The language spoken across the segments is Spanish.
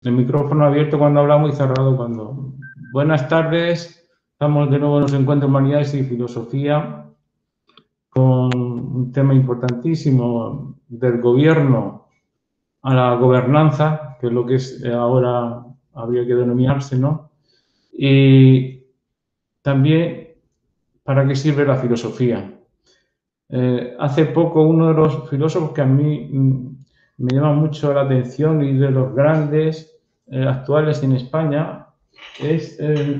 el micrófono abierto cuando hablamos y cerrado cuando... Buenas tardes, estamos de nuevo en los encuentros Humanidades y Filosofía con un tema importantísimo del gobierno a la gobernanza, que es lo que es ahora habría que denominarse, ¿no? Y también para qué sirve la filosofía. Hace poco uno de los filósofos que a mí me llama mucho la atención y de los grandes actuales en España es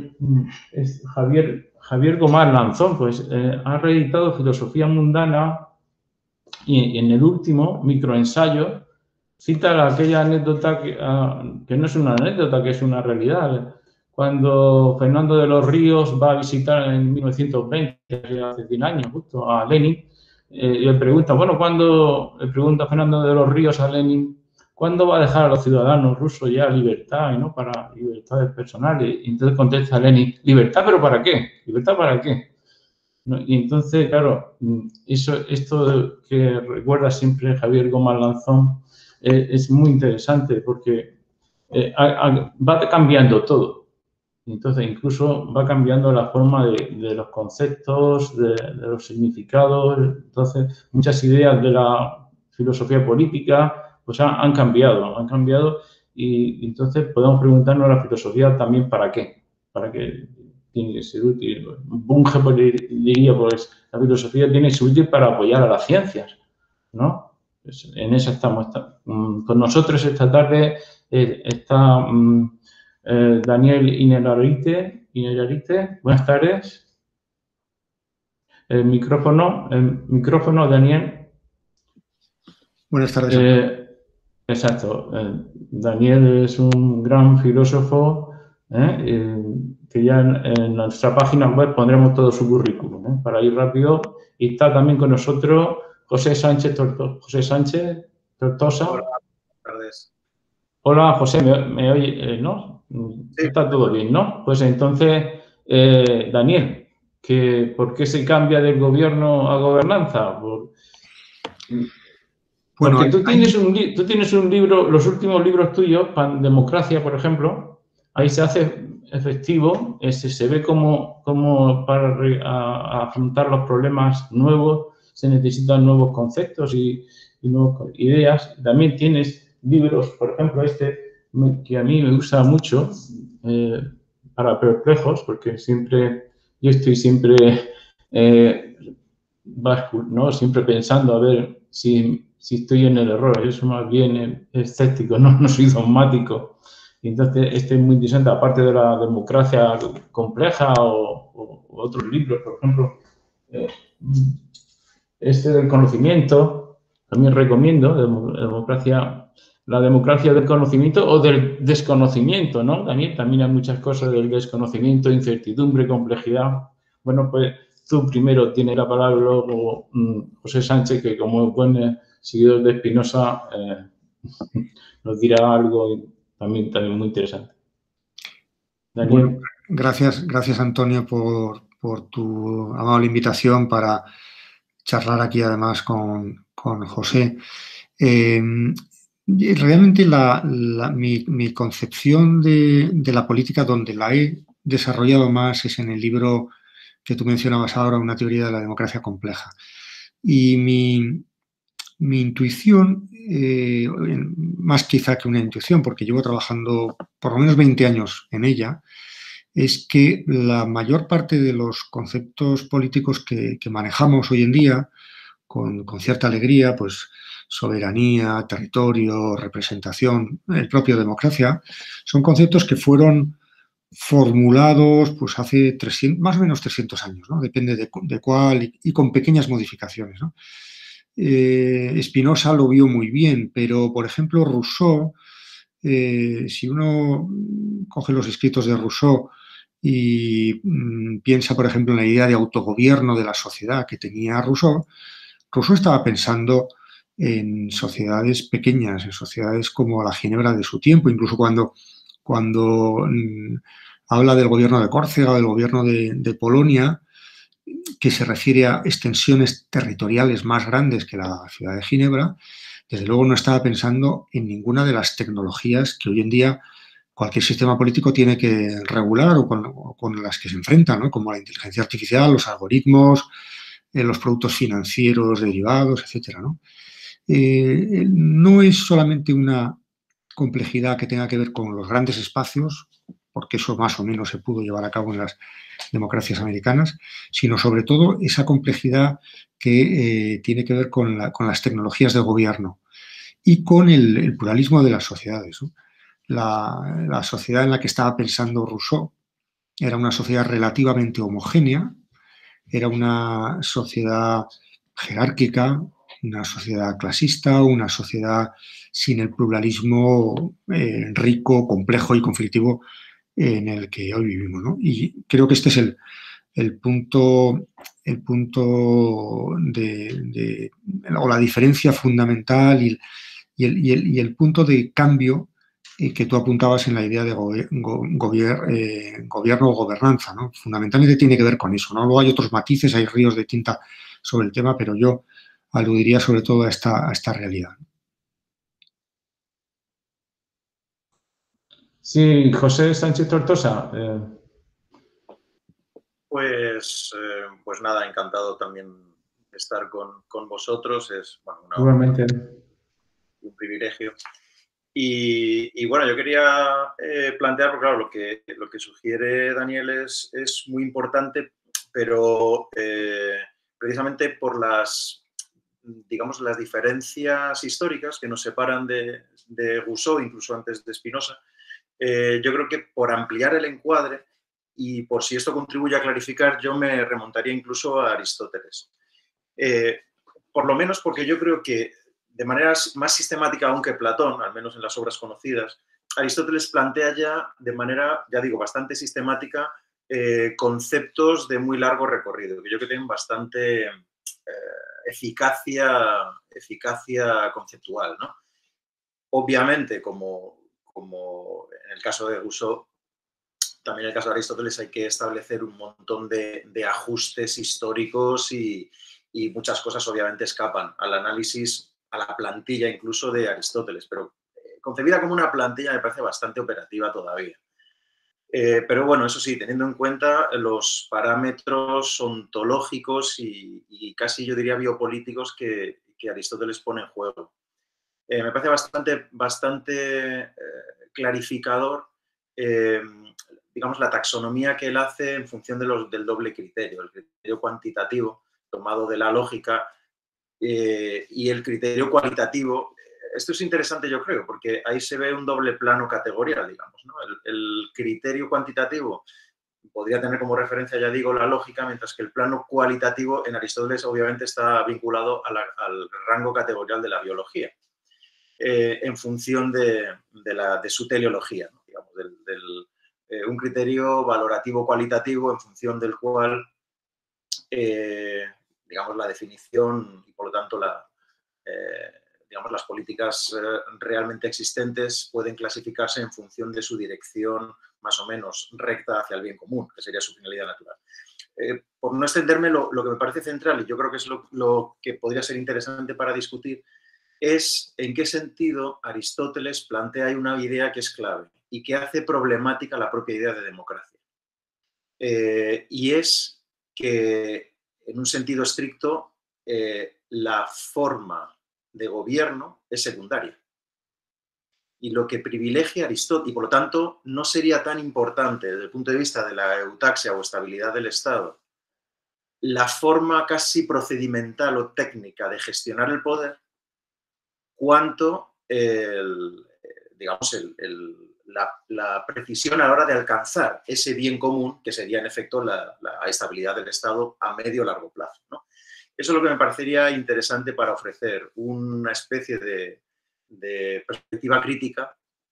Javier Gomar Lanzón, pues ha reeditado Filosofía Mundana y en el último microensayo cita aquella anécdota que no es una anécdota, que es una realidad. Cuando Fernando de los Ríos va a visitar en 1920, hace 100 años justo, a Lenin, le pregunta, le pregunta Fernando de los Ríos a Lenin, ¿cuándo va a dejar a los ciudadanos rusos ya libertad, ¿no? Para libertades personales? Y entonces contesta Lenin, ¿libertad pero para qué? ¿Libertad para qué? ¿No? Y entonces, claro, esto que recuerda siempre Javier Gómez Lanzón es muy interesante porque va cambiando todo. Entonces, incluso va cambiando la forma de los conceptos, de los significados. Entonces, muchas ideas de la filosofía política pues han cambiado y entonces podemos preguntarnos a la filosofía también ¿para qué? ¿Para qué tiene que ser útil? Bunge diría, pues la filosofía tiene que ser útil para apoyar a las ciencias, ¿no? Pues en eso estamos. Con nosotros esta tarde está... Daniel Innerarite, buenas tardes. El micrófono, Daniel. Buenas tardes. Exacto. Daniel es un gran filósofo que ya en nuestra página web pondremos todo su currículum para ir rápido. Y está también con nosotros José Sánchez Tortosa. Hola, buenas tardes. Hola, José, ¿me oye? ¿No? Sí. Está todo bien, ¿no? Pues entonces, Daniel, ¿por qué se cambia del gobierno a gobernanza? Porque tú tienes un libro, los últimos libros tuyos, Democracia, por ejemplo, ahí se hace efectivo, se ve como para afrontar los problemas nuevos se necesitan nuevos conceptos y nuevas ideas. También tienes libros, por ejemplo, que a mí me gusta mucho, para perplejos, porque yo estoy siempre, ¿no? Siempre pensando a ver si estoy en el error. Yo soy más bien escéptico, no soy dogmático. Y entonces este es muy interesante, aparte de la democracia compleja o otros libros, por ejemplo, este del conocimiento, también recomiendo, la democracia del conocimiento o del desconocimiento, ¿no? También hay muchas cosas del desconocimiento, incertidumbre, complejidad. Bueno, pues tú primero tienes la palabra, luego José Sánchez, que como buen seguidor de Spinoza, nos dirá algo también muy interesante. Daniel. Bueno, gracias Antonio por tu amable invitación para charlar aquí además con José. Realmente mi concepción de la política, donde la he desarrollado más, es en el libro que tú mencionabas ahora, Una teoría de la democracia compleja. Y mi intuición, más quizá que una intuición, porque llevo trabajando por lo menos 20 años en ella, es que la mayor parte de los conceptos políticos que manejamos hoy en día, con cierta alegría, pues soberanía, territorio, representación, el propio democracia, son conceptos que fueron formulados pues hace más o menos 300 años, ¿no? Depende de cuál y con pequeñas modificaciones, ¿no? Spinoza lo vio muy bien, pero, por ejemplo, Rousseau, si uno coge los escritos de Rousseau y piensa, por ejemplo, en la idea de autogobierno de la sociedad que tenía Rousseau estaba pensando en sociedades pequeñas, en sociedades como la Ginebra de su tiempo, incluso cuando habla del gobierno de Córcega, del gobierno de Polonia, que se refiere a extensiones territoriales más grandes que la ciudad de Ginebra, desde luego no estaba pensando en ninguna de las tecnologías que hoy en día cualquier sistema político tiene que regular o con las que se enfrenta, ¿no? Como la inteligencia artificial, los algoritmos, los productos financieros derivados, etcétera, ¿no? No es solamente una complejidad que tenga que ver con los grandes espacios, porque eso más o menos se pudo llevar a cabo en las democracias americanas, sino sobre todo esa complejidad que tiene que ver con las tecnologías de gobierno y con el pluralismo de las sociedades, ¿no? La sociedad en la que estaba pensando Rousseau era una sociedad relativamente homogénea, era una sociedad jerárquica, una sociedad clasista, una sociedad sin el pluralismo rico, complejo y conflictivo en el que hoy vivimos, ¿no? Y creo que este es el punto o la diferencia fundamental y el punto de cambio que tú apuntabas en la idea de gobierno o gobernanza, ¿no? Fundamentalmente tiene que ver con eso, ¿no? Luego hay otros matices, hay ríos de tinta sobre el tema, pero yo aludiría sobre todo a esta realidad. Sí, José Sánchez Tortosa. Pues nada, encantado también de estar con vosotros. Es bueno, Igualmente. un privilegio. Y bueno, yo quería plantear, porque claro, lo que sugiere Daniel es muy importante, pero precisamente por digamos, las diferencias históricas que nos separan de Rousseau, incluso antes de Spinoza, yo creo que por ampliar el encuadre y por si esto contribuye a clarificar, yo me remontaría incluso a Aristóteles. Por lo menos porque yo creo que de manera más sistemática aún que Platón, al menos en las obras conocidas, Aristóteles plantea ya de manera, ya digo, bastante sistemática conceptos de muy largo recorrido, que yo creo que tienen bastante eficacia conceptual, ¿no? Obviamente, como en el caso de Rousseau, también en el caso de Aristóteles hay que establecer un montón de ajustes históricos y muchas cosas obviamente escapan al análisis, a la plantilla incluso de Aristóteles, pero concebida como una plantilla me parece bastante operativa todavía. Pero bueno, eso sí, teniendo en cuenta los parámetros ontológicos y casi yo diría biopolíticos que Aristóteles pone en juego. Me parece bastante clarificador, digamos, la taxonomía que él hace en función del doble criterio, el criterio cuantitativo tomado de la lógica y el criterio cualitativo. Esto es interesante, yo creo, porque ahí se ve un doble plano categorial, digamos, ¿no? El criterio cuantitativo podría tener como referencia, ya digo, la lógica, mientras que el plano cualitativo en Aristóteles obviamente está vinculado al rango categorial de la biología, en función de su teleología, ¿no? Digamos, un criterio valorativo cualitativo en función del cual, digamos, la definición y por lo tanto digamos, las políticas realmente existentes pueden clasificarse en función de su dirección más o menos recta hacia el bien común, que sería su finalidad natural. Por no extenderme, lo que me parece central, y yo creo que es lo que podría ser interesante para discutir, es en qué sentido Aristóteles plantea ahí una idea que es clave y que hace problemática la propia idea de democracia. Y es que, en un sentido estricto, la forma de gobierno es secundaria. Y lo que privilegia Aristóteles, y por lo tanto no sería tan importante desde el punto de vista de la eutaxia o estabilidad del Estado, la forma casi procedimental o técnica de gestionar el poder, cuanto digamos, la precisión a la hora de alcanzar ese bien común, que sería en efecto la estabilidad del Estado a medio o largo plazo, ¿no? Eso es lo que me parecería interesante para ofrecer una especie de perspectiva crítica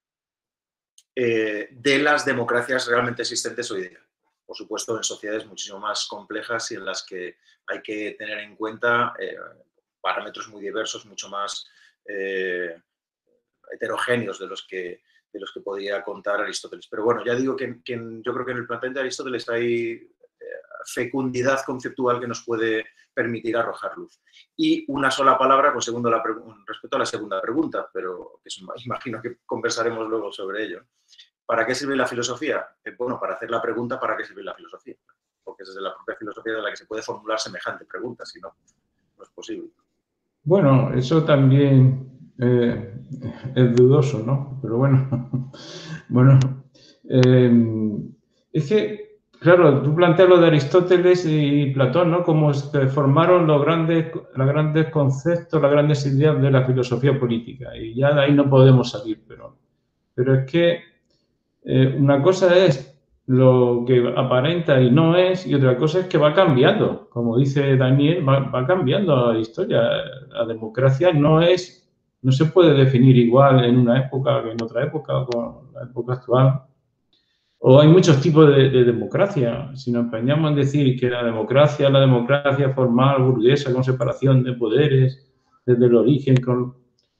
de las democracias realmente existentes hoy día. Por supuesto, en sociedades muchísimo más complejas y en las que hay que tener en cuenta parámetros muy diversos, mucho más heterogéneos de los que podía contar Aristóteles. Pero bueno, ya digo que yo creo que en el planteamiento de Aristóteles hay fecundidad conceptual que nos puede permitir arrojar luz. Y una sola palabra respecto a la segunda pregunta, pero que imagino que conversaremos luego sobre ello. ¿Para qué sirve la filosofía? Bueno, para hacer la pregunta ¿para qué sirve la filosofía? Porque es desde la propia filosofía de la que se puede formular semejante pregunta, si no, no es posible. Bueno, eso también es dudoso, ¿no? Pero bueno, bueno, es que, claro, tú planteas lo de Aristóteles y Platón, ¿no? Cómo se formaron los grandes conceptos, las grandes ideas de la filosofía política. Y ya de ahí no podemos salir, pero es que una cosa es lo que aparenta y no es, y otra cosa es que va cambiando. Como dice Daniel, va cambiando la historia. La democracia no se puede definir igual en una época que en otra época, con la época actual. O hay muchos tipos de democracia. Si nos empeñamos en decir que la democracia formal, burguesa, con separación de poderes, desde el origen, con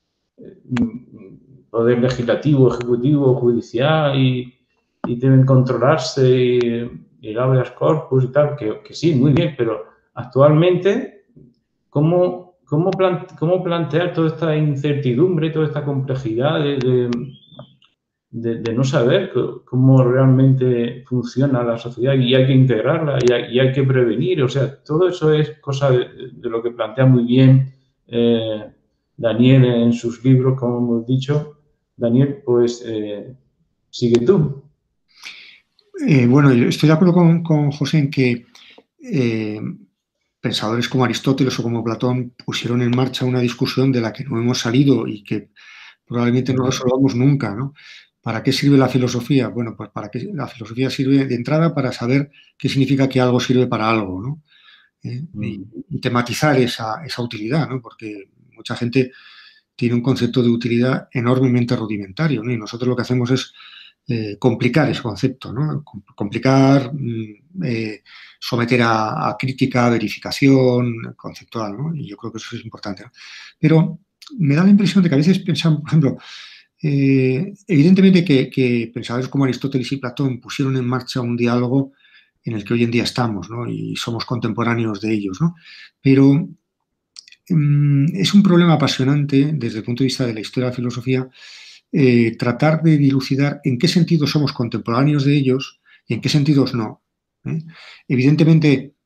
poder legislativo, ejecutivo, judicial y deben controlarse el habeas corpus y tal, que sí, muy bien, pero actualmente, ¿cómo plantear toda esta incertidumbre, toda esta complejidad de no saber cómo realmente funciona la sociedad y hay que integrarla y hay que prevenir? O sea, todo eso es cosa de lo que plantea muy bien Daniel en sus libros, como hemos dicho. Daniel, pues sigue tú. Bueno, yo estoy de acuerdo con José en que pensadores como Aristóteles o como Platón pusieron en marcha una discusión de la que no hemos salido y que probablemente no resolvamos nunca, ¿no? ¿Para qué sirve la filosofía? Bueno, pues para que la filosofía sirve de entrada para saber qué significa que algo sirve para algo, ¿no? Y tematizar esa utilidad, ¿no? Porque mucha gente tiene un concepto de utilidad enormemente rudimentario, ¿no? Y nosotros lo que hacemos es complicar ese concepto, ¿no? Complicar, someter a crítica, a verificación conceptual, ¿no? Y yo creo que eso es importante, ¿no? Pero me da la impresión de que a veces pensamos, por ejemplo, evidentemente que pensadores como Aristóteles y Platón pusieron en marcha un diálogo en el que hoy en día estamos, ¿no? Y somos contemporáneos de ellos, ¿no? Pero es un problema apasionante desde el punto de vista de la historia de la filosofía tratar de dilucidar en qué sentido somos contemporáneos de ellos y en qué sentidos no. Evidentemente,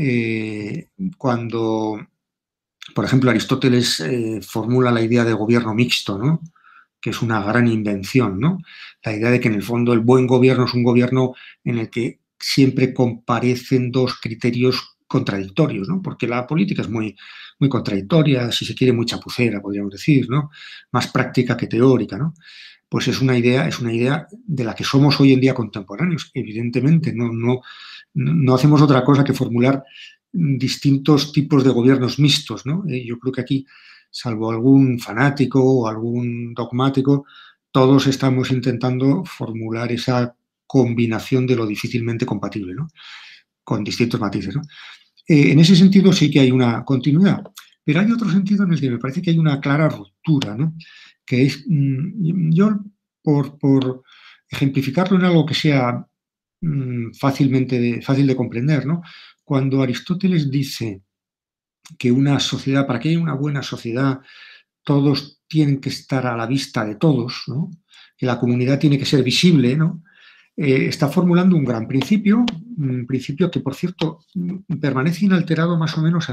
cuando, por ejemplo, Aristóteles formula la idea de gobierno mixto, ¿no? Que es una gran invención, ¿no? La idea de que en el fondo el buen gobierno es un gobierno en el que siempre comparecen dos criterios contradictorios, ¿no? Porque la política es muy contradictoria, si se quiere muy chapucera, podríamos decir, ¿no? Más práctica que teórica, ¿no? Pues es una idea de la que somos hoy en día contemporáneos. Evidentemente, no hacemos otra cosa que formular distintos tipos de gobiernos mixtos, ¿no? Yo creo que aquí, salvo algún fanático o algún dogmático, todos estamos intentando formular esa combinación de lo difícilmente compatible, ¿no? Con distintos matices, ¿no? En ese sentido sí que hay una continuidad, pero hay otro sentido en el que me parece que hay una clara ruptura, ¿no? Que es, yo por ejemplificarlo en algo que sea fácil de comprender, ¿no? Cuando Aristóteles dice que una sociedad, para que haya una buena sociedad, todos tienen que estar a la vista de todos, ¿no? Que la comunidad tiene que ser visible, ¿no? Está formulando un gran principio, un principio que, por cierto, permanece inalterado más o menos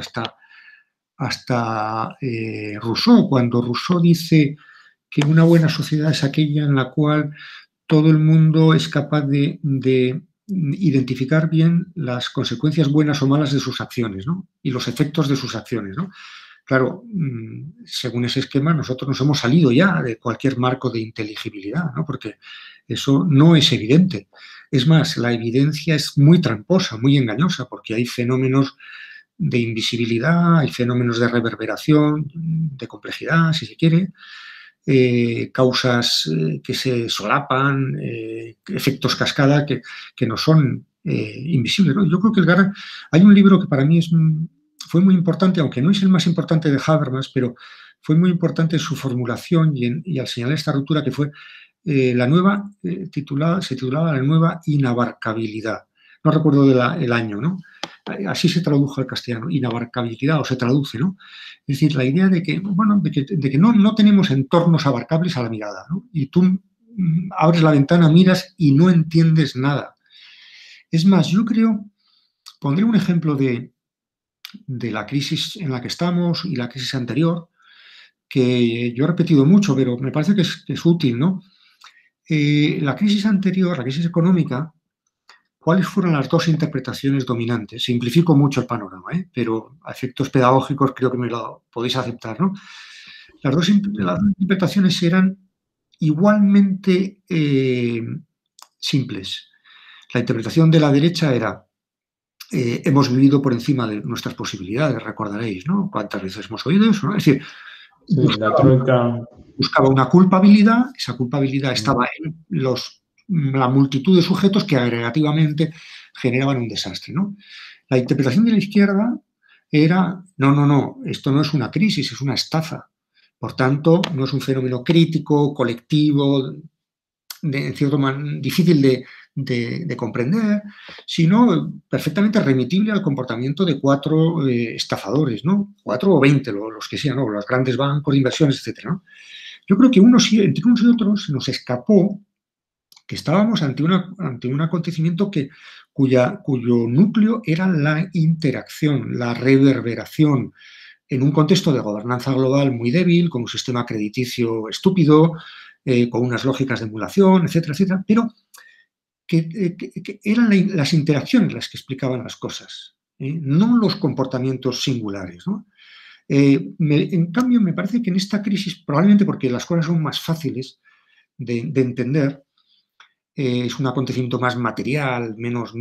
hasta Rousseau, cuando Rousseau dice que una buena sociedad es aquella en la cual todo el mundo es capaz de identificar bien las consecuencias buenas o malas de sus acciones, ¿no? Y los efectos de sus acciones, ¿no? Claro, según ese esquema, nosotros nos hemos salido ya de cualquier marco de inteligibilidad, ¿no? Porque eso no es evidente. Es más, la evidencia es muy tramposa, muy engañosa, porque hay fenómenos de invisibilidad, hay fenómenos de reverberación, de complejidad, si se quiere, causas que se solapan, efectos cascada que no son invisibles, ¿no? Yo creo que hay un libro que para mí fue muy importante, aunque no es el más importante de Habermas, pero fue muy importante en su formulación y al señalar esta ruptura, que fue se titulaba La nueva inabarcabilidad. No recuerdo el año, ¿no? Así se tradujo al castellano, inabarcabilidad, o se traduce, ¿no? Es decir, la idea de que, bueno, de que no tenemos entornos abarcables a la mirada, ¿no? Y tú abres la ventana, miras y no entiendes nada. Es más, yo creo, pondré un ejemplo de la crisis en la que estamos y la crisis anterior, que yo he repetido mucho, pero me parece que es útil, ¿no? La crisis anterior, la crisis económica, ¿cuáles fueron las dos interpretaciones dominantes? Simplifico mucho el panorama, pero a efectos pedagógicos creo que me lo podéis aceptar, ¿no? Las dos interpretaciones eran igualmente simples. La interpretación de la derecha era hemos vivido por encima de nuestras posibilidades, recordaréis, ¿no? ¿Cuántas veces hemos oído eso, ¿no? Es decir, sí, buscaba una culpabilidad, esa culpabilidad estaba en la multitud de sujetos que agregativamente generaban un desastre, ¿no? La interpretación de la izquierda era, no, esto no es una crisis, es una estafa. Por tanto, no es un fenómeno crítico, colectivo, en cierto modo difícil de comprender, sino perfectamente remitible al comportamiento de 4 estafadores, ¿no? 4 o 20, los que sean, ¿no? Los grandes bancos de inversiones, etcétera, ¿no? Yo creo que entre unos y otros se nos escapó que estábamos ante un acontecimiento cuyo núcleo era la interacción, la reverberación, en un contexto de gobernanza global muy débil, con un sistema crediticio estúpido, con unas lógicas de emulación, etcétera, etcétera, pero que eran las interacciones las que explicaban las cosas, no los comportamientos singulares, ¿no? En cambio, me parece que en esta crisis, probablemente porque las cosas son más fáciles de entender, es un acontecimiento más material, menos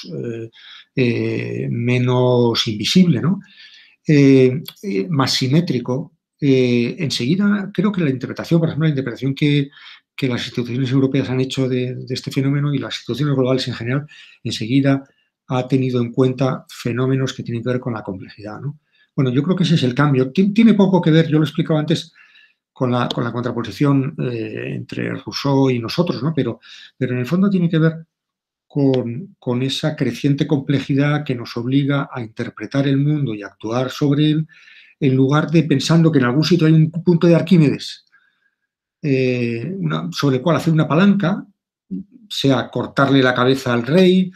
invisible, ¿no? Más simétrico, enseguida creo que la interpretación, por ejemplo, la interpretación que las instituciones europeas han hecho de este fenómeno y las instituciones globales en general, enseguida ha tenido en cuenta fenómenos que tienen que ver con la complejidad, ¿no? Bueno, yo creo que ese es el cambio. Tiene poco que ver, yo lo explicaba antes, con la contraposición entre Rousseau y nosotros, ¿no? Pero en el fondo tiene que ver con esa creciente complejidad que nos obliga a interpretar el mundo y a actuar sobre él, en lugar de pensando que en algún sitio hay un punto de Arquímedes sobre el cual hacer una palanca, sea cortarle la cabeza al rey,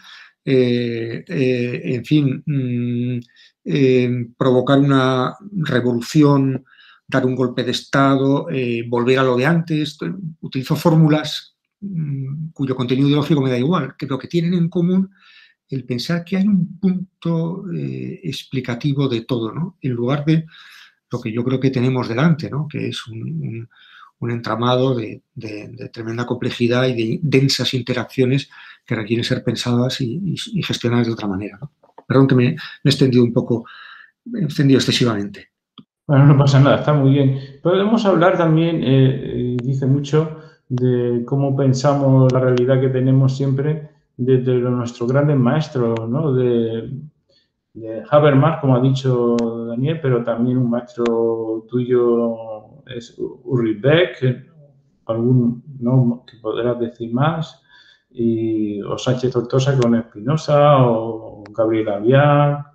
en fin, provocar una revolución, dar un golpe de Estado, volver a lo de antes. Utilizo fórmulas cuyo contenido ideológico me da igual, que lo que tienen en común el pensar que hay un punto explicativo de todo, ¿no? En lugar de lo que yo creo que tenemos delante, ¿no? Que es un entramado de tremenda complejidad y de densas interacciones que requieren ser pensadas y gestionadas de otra manera, ¿no? Perdón que me he extendido un poco, me he extendido excesivamente. Bueno, no pasa nada, está muy bien. Podemos hablar también, dice mucho, de cómo pensamos la realidad que tenemos siempre desde nuestros grandes maestros, ¿no? De Habermas, como ha dicho Daniel, pero también un maestro tuyo es Ulrich Beck, algún ¿no? que podrás decir más, o Sánchez Tortosa con Espinosa, o Gabriel Albiar.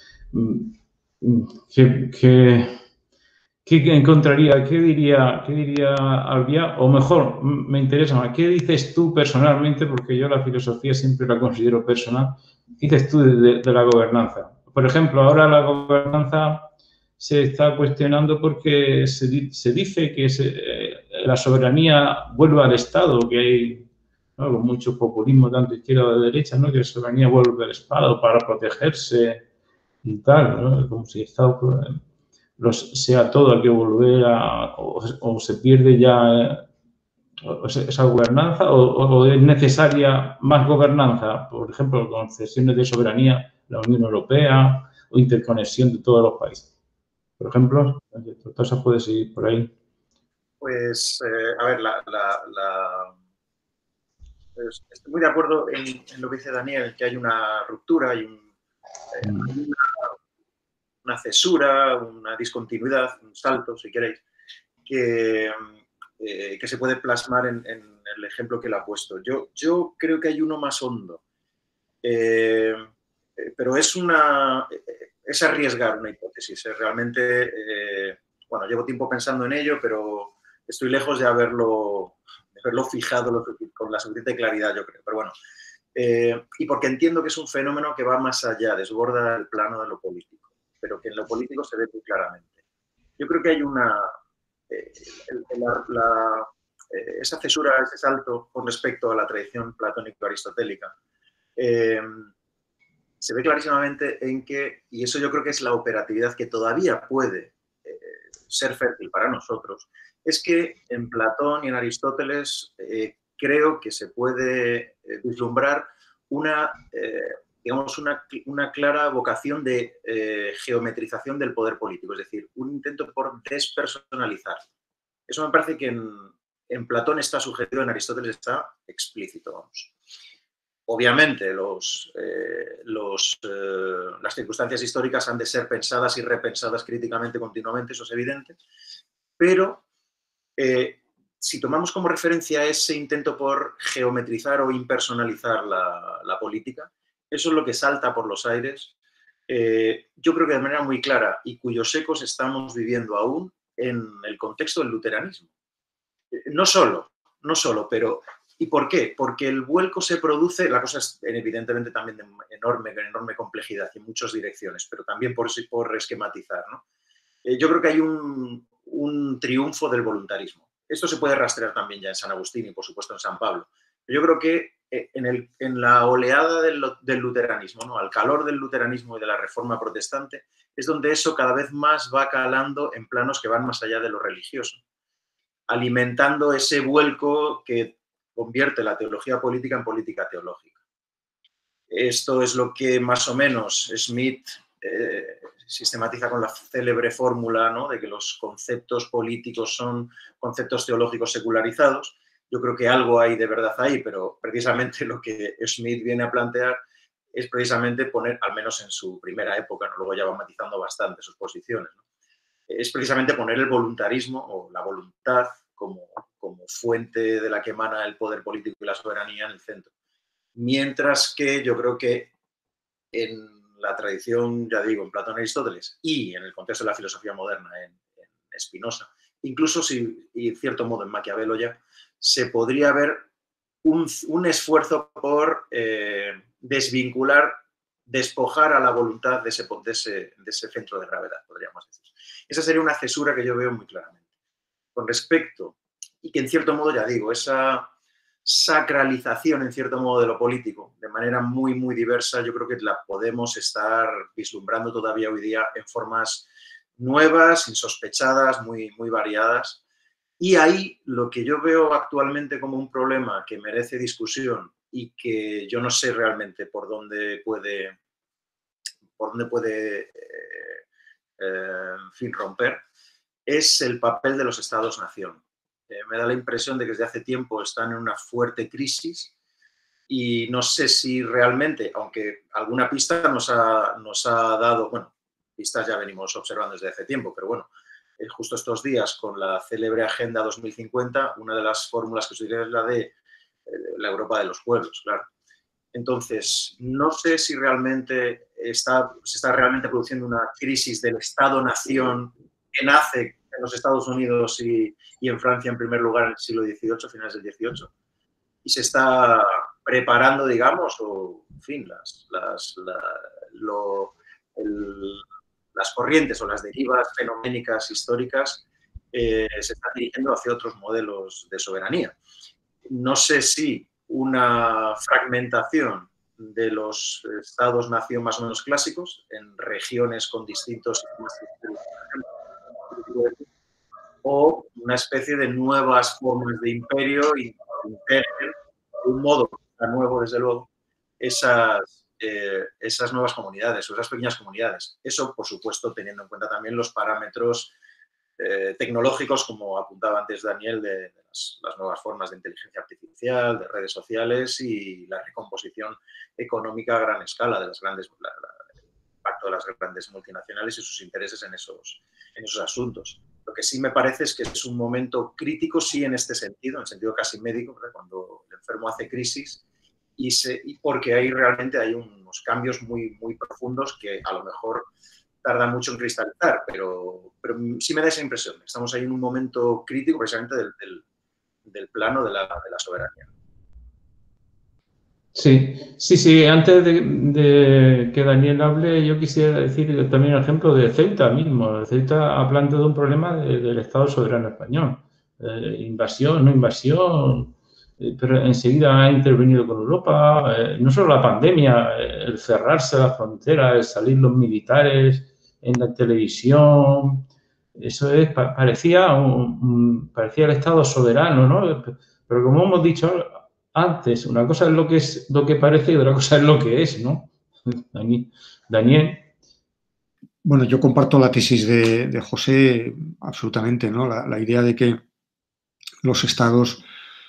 ¿Qué encontraría? ¿Qué diría Albiar? O mejor, me interesa más, ¿qué dices tú personalmente? Porque yo la filosofía siempre la considero personal. ¿Qué dices tú de la gobernanza? Por ejemplo, ahora la gobernanza se está cuestionando porque se dice que la soberanía vuelve al Estado, que hay, ¿no?, con mucho populismo tanto izquierda como de derecha, ¿no?, que la soberanía vuelve al Estado para protegerse y tal, ¿no?, como si el Estado sea todo, hay que volver o se pierde ya esa gobernanza, o es necesaria más gobernanza, por ejemplo, concesiones de soberanía, la Unión Europea, o interconexión de todos los países. Por ejemplo, Tortosa puede seguir por ahí. Pues, a ver, estoy muy de acuerdo en lo que dice Daniel, que hay una ruptura, hay una cesura, una discontinuidad, un salto, si queréis, que se puede plasmar en el ejemplo que él ha puesto. Yo creo que hay uno más hondo, pero es arriesgar una hipótesis. Realmente, bueno, llevo tiempo pensando en ello, pero estoy lejos de haberlo haberlo fijado con la suficiente claridad, yo creo. Pero bueno, y porque entiendo que es un fenómeno que va más allá, desborda el plano de lo político, pero que en lo político se ve muy claramente. Yo creo que hay esa cesura, ese salto con respecto a la tradición platónico-aristotélica, se ve clarísimamente en que, y eso yo creo que es la operatividad que todavía puede ser fértil para nosotros, es que en Platón y en Aristóteles creo que se puede vislumbrar digamos, una clara vocación de geometrización del poder político, es decir, un intento por despersonalizar. Eso me parece que en Platón está sugerido, en Aristóteles está explícito, vamos. Obviamente, las circunstancias históricas han de ser pensadas y repensadas críticamente continuamente, eso es evidente, pero si tomamos como referencia ese intento por geometrizar o impersonalizar la política, eso es lo que salta por los aires, yo creo que de manera muy clara, y cuyos ecos estamos viviendo aún en el contexto del luteranismo. No solo, pero ¿y por qué? Porque el vuelco se produce, la cosa es evidentemente también de enorme complejidad y en muchas direcciones, pero también por esquematizar, ¿no? Yo creo que hay un triunfo del voluntarismo. Esto se puede rastrear también ya en San Agustín y, por supuesto, en San Pablo. Yo creo que en la oleada del luteranismo, ¿no? Al calor del luteranismo y de la reforma protestante, es donde eso cada vez más va calando en planos que van más allá de lo religioso, alimentando ese vuelco que convierte la teología política en política teológica. Esto es lo que más o menos Smith sistematiza con la célebre fórmula, ¿no?, de que los conceptos políticos son conceptos teológicos secularizados. Yo creo que algo hay de verdad ahí, pero precisamente lo que Smith viene a plantear es precisamente poner, al menos en su primera época, ¿no?, luego ya va matizando bastante sus posiciones, ¿no?, es precisamente poner el voluntarismo o la voluntad como fuente de la que emana el poder político y la soberanía en el centro. Mientras que yo creo que en la tradición, ya digo, en Platón y Aristóteles y en el contexto de la filosofía moderna en Spinoza, incluso si, y en cierto modo en Maquiavelo ya, se podría ver un esfuerzo por desvincular, despojar a la voluntad de ese centro de gravedad, podríamos decir. Esa sería una cesura que yo veo muy claramente. Con respecto, y que en cierto modo, ya digo, esa sacralización en cierto modo de lo político, de manera muy diversa, yo creo que la podemos estar vislumbrando todavía hoy día en formas nuevas, insospechadas, muy variadas. Y ahí lo que yo veo actualmente como un problema que merece discusión y que yo no sé realmente por dónde puede en fin, romper, es el papel de los estados-nación. Me da la impresión de que desde hace tiempo están en una fuerte crisis y no sé si realmente, aunque alguna pista nos ha dado, bueno, pistas ya venimos observando desde hace tiempo, pero bueno, justo estos días con la célebre Agenda 2050, una de las fórmulas que se utiliza es la de la Europa de los pueblos, claro. Entonces, no sé si realmente se está realmente produciendo una crisis del Estado-nación que nace en los Estados Unidos y en Francia en primer lugar en el siglo XVIII, finales del XVIII, y se está preparando, digamos, o, en fin, las corrientes o las derivas fenoménicas históricas se están dirigiendo hacia otros modelos de soberanía. No sé si una fragmentación de los estados-nación más o menos clásicos en regiones con distintos o una especie de nuevas formas de imperio y de un modo nuevo, desde luego, esas nuevas comunidades o esas pequeñas comunidades. Eso, por supuesto, teniendo en cuenta también los parámetros tecnológicos, como apuntaba antes Daniel, de las nuevas formas de inteligencia artificial, de redes sociales y la recomposición económica a gran escala de el impacto de las grandes multinacionales y sus intereses en esos asuntos. Lo que sí me parece es que es un momento crítico, sí, en este sentido, en el sentido casi médico, ¿verdad?, cuando el enfermo hace crisis y porque ahí realmente hay unos cambios muy profundos que a lo mejor tarda mucho en cristalizar, pero sí me da esa impresión. Estamos ahí en un momento crítico precisamente del plano de la soberanía. Sí. Antes de que Daniel hable, yo quisiera decir también el ejemplo de Ceuta mismo. Ceuta ha planteado un problema del Estado soberano español. Invasión, no invasión, pero enseguida ha intervenido con Europa. No solo la pandemia, el cerrarse la frontera, el salir los militares en la televisión. Eso parecía el Estado soberano, ¿no? Pero como hemos dicho antes, una cosa es lo que parece y otra cosa es lo que es, ¿no? Daniel. Bueno, yo comparto la tesis de José absolutamente, ¿no? La idea de que los estados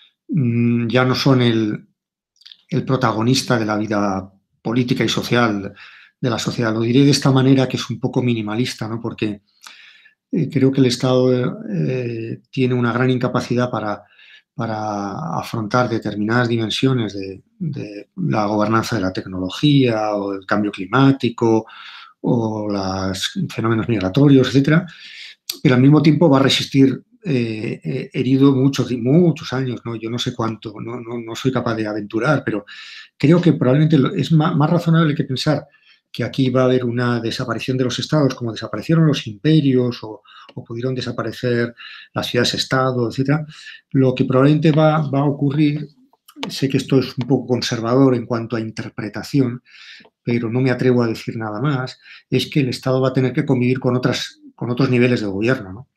ya no son el protagonista de la vida política y social de la sociedad. Lo diré de esta manera, que es un poco minimalista, ¿no? Porque creo que el Estado tiene una gran incapacidad para afrontar determinadas dimensiones de la gobernanza de la tecnología o el cambio climático o los fenómenos migratorios, etcétera, pero al mismo tiempo va a resistir herido muchos años, ¿no? Yo no sé cuánto, no soy capaz de aventurar, pero creo que probablemente es más razonable que pensar que aquí va a haber una desaparición de los estados, como desaparecieron los imperios o pudieron desaparecer las ciudades-estado, etcétera. Lo que probablemente va a ocurrir, sé que esto es un poco conservador en cuanto a interpretación, pero no me atrevo a decir nada más, es que el Estado va a tener que convivir con otros niveles de gobierno, ¿no?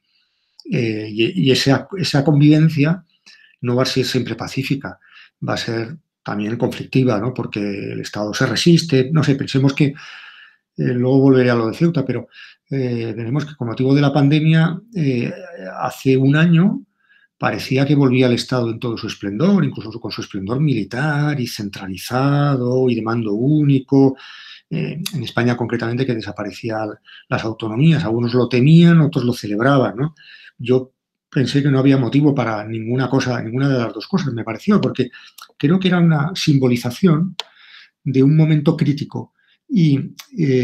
Y esa convivencia no va a ser siempre pacífica, va a ser también conflictiva, ¿no? Porque el Estado se resiste, no sé, pensemos que, luego volveré a lo de Ceuta, pero veremos que con motivo de la pandemia, hace un año parecía que volvía el Estado en todo su esplendor, incluso con su esplendor militar y centralizado y de mando único. En España concretamente, que desaparecían las autonomías, algunos lo temían, otros lo celebraban, ¿no? Yo pensé que no había motivo para ninguna de las dos cosas, me pareció, porque creo que era una simbolización de un momento crítico. Y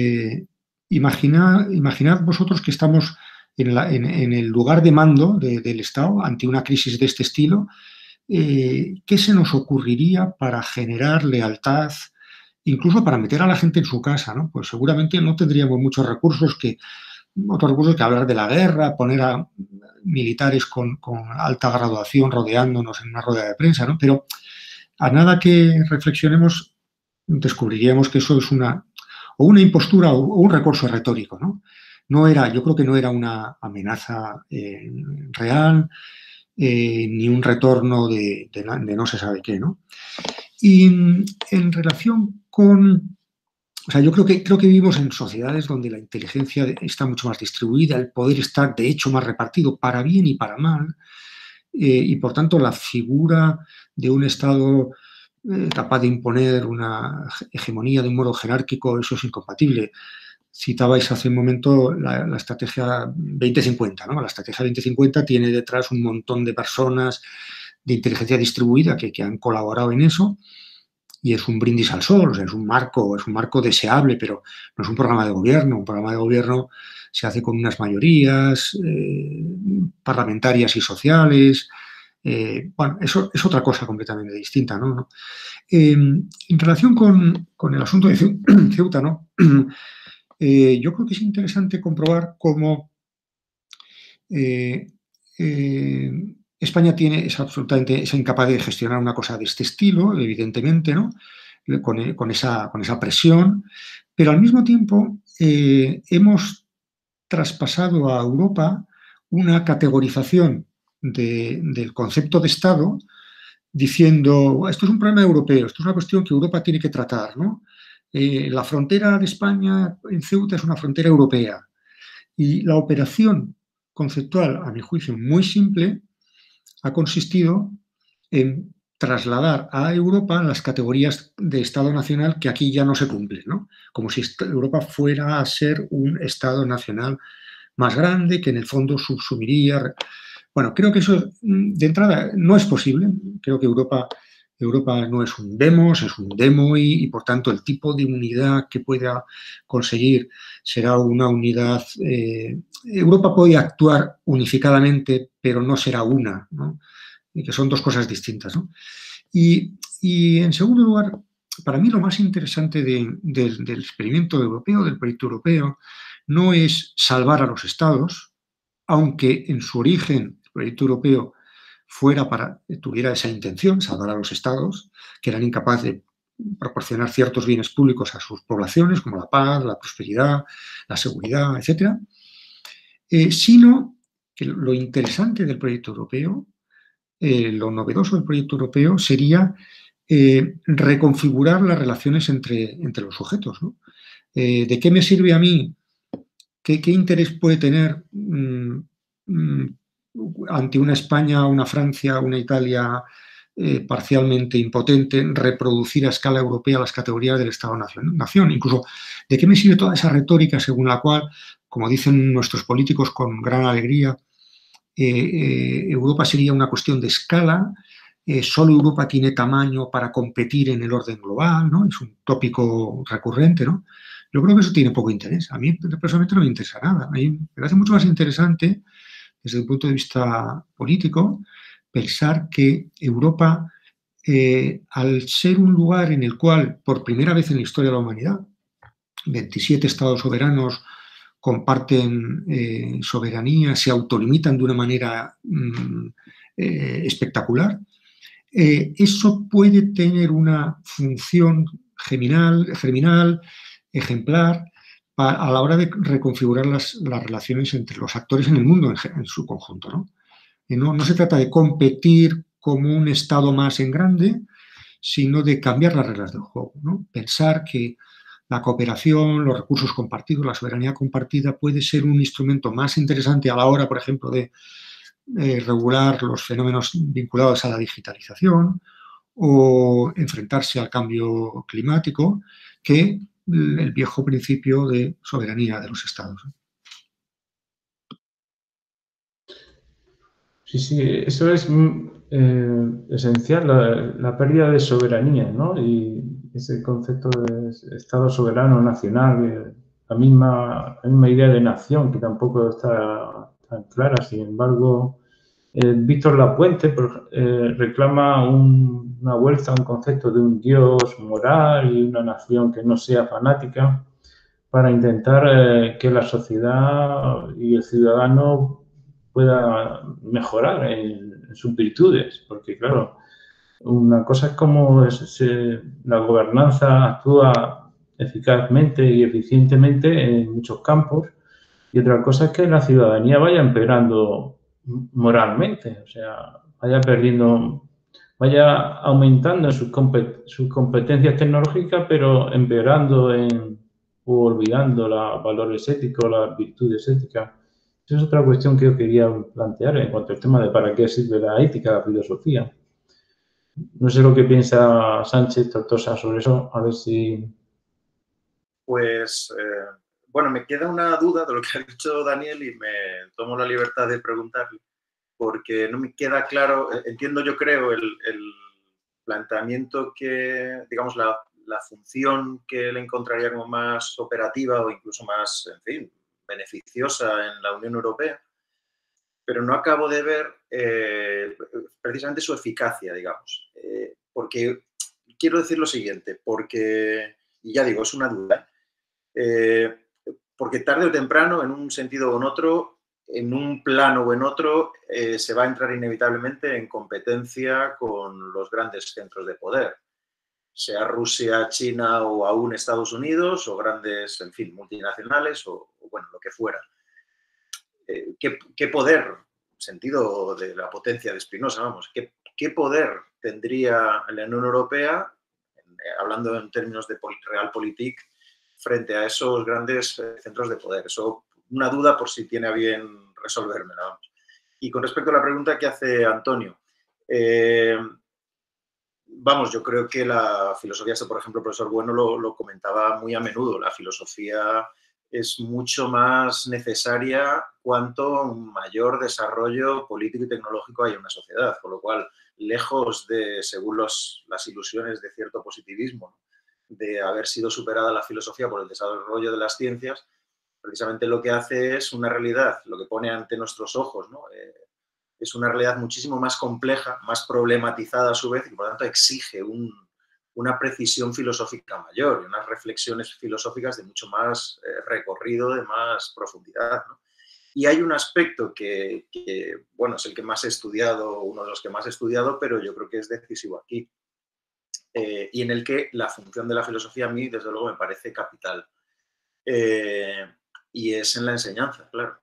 imaginad vosotros que estamos en el lugar de mando del Estado ante una crisis de este estilo. ¿Qué se nos ocurriría para generar lealtad, incluso para meter a la gente en su casa, ¿no? Pues seguramente no tendríamos muchos recursos que hablar de la guerra, poner a militares con alta graduación rodeándonos en una rueda de prensa, ¿no? Pero a nada que reflexionemos, descubriríamos que eso es una impostura o un recurso retórico, ¿no? Yo creo que no era una amenaza real, ni un retorno de no se sabe qué, ¿no? Y en relación con... O sea, yo creo que vivimos en sociedades donde la inteligencia está mucho más distribuida, el poder está, de hecho, más repartido para bien y para mal, y por tanto la figura de un Estado capaz de imponer una hegemonía de un modo jerárquico, eso es incompatible. Citabais hace un momento la estrategia 2050, ¿no? La estrategia 2050 tiene detrás un montón de personas de inteligencia distribuida que han colaborado en eso, y es un brindis al sol, o sea, es un marco deseable, pero no es un programa de gobierno. Un programa de gobierno se hace con unas mayorías parlamentarias y sociales. Bueno, eso es otra cosa completamente distinta, ¿no? En relación con el asunto de Ceuta, ¿no? Yo creo que es interesante comprobar cómo España es absolutamente incapaz de gestionar una cosa de este estilo, evidentemente, ¿no? Con esa presión, pero al mismo tiempo hemos traspasado a Europa una categorización del concepto de Estado diciendo, esto es un problema europeo, esto es una cuestión que Europa tiene que tratar, ¿no? La frontera de España en Ceuta es una frontera europea, y la operación conceptual, a mi juicio, muy simple, ha consistido en trasladar a Europa las categorías de Estado nacional que aquí ya no se cumplen, ¿no? Como si Europa fuera a ser un Estado nacional más grande, que en el fondo subsumiría. Bueno, creo que eso de entrada no es posible. Creo que Europa no es un demos, es un demo, y por tanto el tipo de unidad que pueda conseguir será una unidad. Europa puede actuar unificadamente, pero no será una, ¿no? y que son dos cosas distintas, ¿no? Y en segundo lugar, para mí lo más interesante del experimento europeo, del proyecto europeo, no es salvar a los estados, aunque en su origen el proyecto europeo tuviera esa intención, salvar a los estados, que eran incapaces de proporcionar ciertos bienes públicos a sus poblaciones, como la paz, la prosperidad, la seguridad, etc. Sino que lo interesante del proyecto europeo, lo novedoso del proyecto europeo sería reconfigurar las relaciones entre los sujetos, ¿no? ¿De qué me sirve a mí? ¿Qué interés puede tener ante una España, una Francia, una Italia parcialmente impotente reproducir a escala europea las categorías del Estado-nación? Incluso, ¿de qué me sirve toda esa retórica según la cual, como dicen nuestros políticos con gran alegría, Europa sería una cuestión de escala, solo Europa tiene tamaño para competir en el orden global, ¿no? Es un tópico recurrente, ¿no? Yo creo que eso tiene poco interés. A mí personalmente no me interesa nada. A mí me parece mucho más interesante, desde el punto de vista político, pensar que Europa, al ser un lugar en el cual, por primera vez en la historia de la humanidad, 27 estados soberanos comparten soberanía, se autolimitan de una manera espectacular, eso puede tener una función germinal, ejemplar, a la hora de reconfigurar las relaciones entre los actores en el mundo en su conjunto, ¿no? No se trata de competir como un Estado más en grande, sino de cambiar las reglas del juego, ¿no? Pensar que la cooperación, los recursos compartidos, la soberanía compartida puede ser un instrumento más interesante a la hora, por ejemplo, de regular los fenómenos vinculados a la digitalización o enfrentarse al cambio climático que el viejo principio de soberanía de los estados. Sí, eso es esencial, la pérdida de soberanía, ¿no? Y ese concepto de Estado soberano, nacional, la misma idea de nación, que tampoco está tan clara. Sin embargo, Víctor Lapuente reclama una vuelta a un concepto de un Dios moral y una nación que no sea fanática para intentar que la sociedad y el ciudadano pueda mejorar en sus virtudes, porque claro, una cosa es cómo la gobernanza actúa eficazmente y eficientemente en muchos campos, y otra cosa es que la ciudadanía vaya empeorando moralmente, o sea, vaya aumentando sus competencias tecnológicas, pero empeorando o olvidando los valores éticos, las virtudes éticas. Esa es otra cuestión que yo quería plantear en cuanto al tema de para qué sirve la ética, la filosofía. No sé lo que piensa Sánchez Tortosa sobre eso, a ver si... Pues, bueno, me queda una duda de lo que ha dicho Daniel y me tomo la libertad de preguntarle, porque no me queda claro, entiendo yo creo el planteamiento que, digamos, la función que le encontraría como más operativa o incluso más, en fin, beneficiosa en la Unión Europea, pero no acabo de ver precisamente su eficacia, digamos. Porque quiero decir lo siguiente, porque, y ya digo, es una duda, porque tarde o temprano, en un sentido o en otro, en un plano o en otro, se va a entrar inevitablemente en competencia con los grandes centros de poder, sea Rusia, China o aún Estados Unidos o grandes, en fin, multinacionales o bueno, lo que fuera. ¿Qué poder, sentido de la potencia de Spinoza, vamos, qué poder tendría la Unión Europea, hablando en términos de realpolitik, frente a esos grandes centros de poder? Eso, una duda por si tiene a bien resolvérmela, vamos. Y con respecto a la pregunta que hace Antonio, vamos, yo creo que la filosofía, por ejemplo, el profesor Bueno lo comentaba muy a menudo, la filosofía es mucho más necesaria cuanto mayor desarrollo político y tecnológico hay en una sociedad, con lo cual, lejos de, según las ilusiones de cierto positivismo, de haber sido superada la filosofía por el desarrollo de las ciencias, precisamente lo que hace es una realidad, lo que pone ante nuestros ojos, ¿no? es una realidad muchísimo más compleja, más problematizada a su vez, y por lo tanto exige una precisión filosófica mayor y unas reflexiones filosóficas de mucho más recorrido, de más profundidad, ¿no? Y hay un aspecto que, bueno, es el que más he estudiado, uno de los que más he estudiado, pero yo creo que es decisivo aquí, y en el que la función de la filosofía a mí, desde luego, me parece capital. Y es en la enseñanza, claro.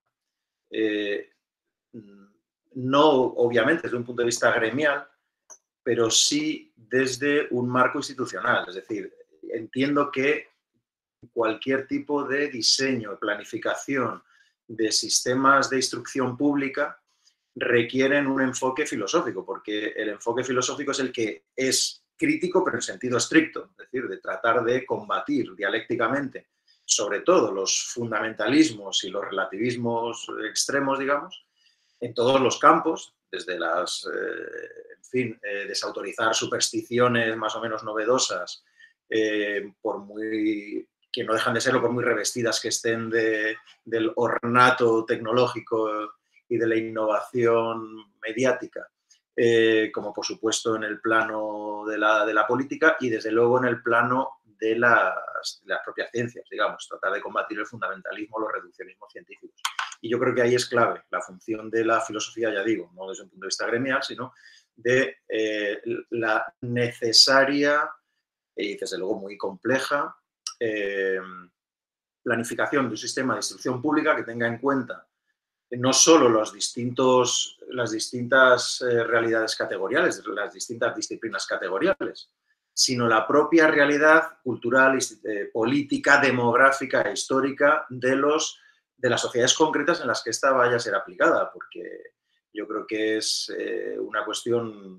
No, obviamente, desde un punto de vista gremial, pero sí desde un marco institucional. Es decir, entiendo que cualquier tipo de diseño, planificación de sistemas de instrucción pública requieren un enfoque filosófico, porque el enfoque filosófico es el que es crítico, pero en sentido estricto, es decir, de tratar de combatir dialécticamente, sobre todo los fundamentalismos y los relativismos extremos, digamos, en todos los campos, desde las, en fin, desautorizar supersticiones más o menos novedosas, por muy que no dejan de serlo, por muy revestidas que estén del ornato tecnológico y de la innovación mediática, como por supuesto en el plano de la política y desde luego en el plano de las propias ciencias, digamos, tratar de combatir el fundamentalismo, los reduccionismos científicos. Y yo creo que ahí es clave la función de la filosofía, ya digo, no desde un punto de vista gremial, sino de la necesaria y desde luego muy compleja planificación de un sistema de instrucción pública que tenga en cuenta no solo las distintas realidades categoriales, las distintas disciplinas categoriales, sino la propia realidad cultural, política, demográfica e histórica de las sociedades concretas en las que esta vaya a ser aplicada, porque yo creo que es una cuestión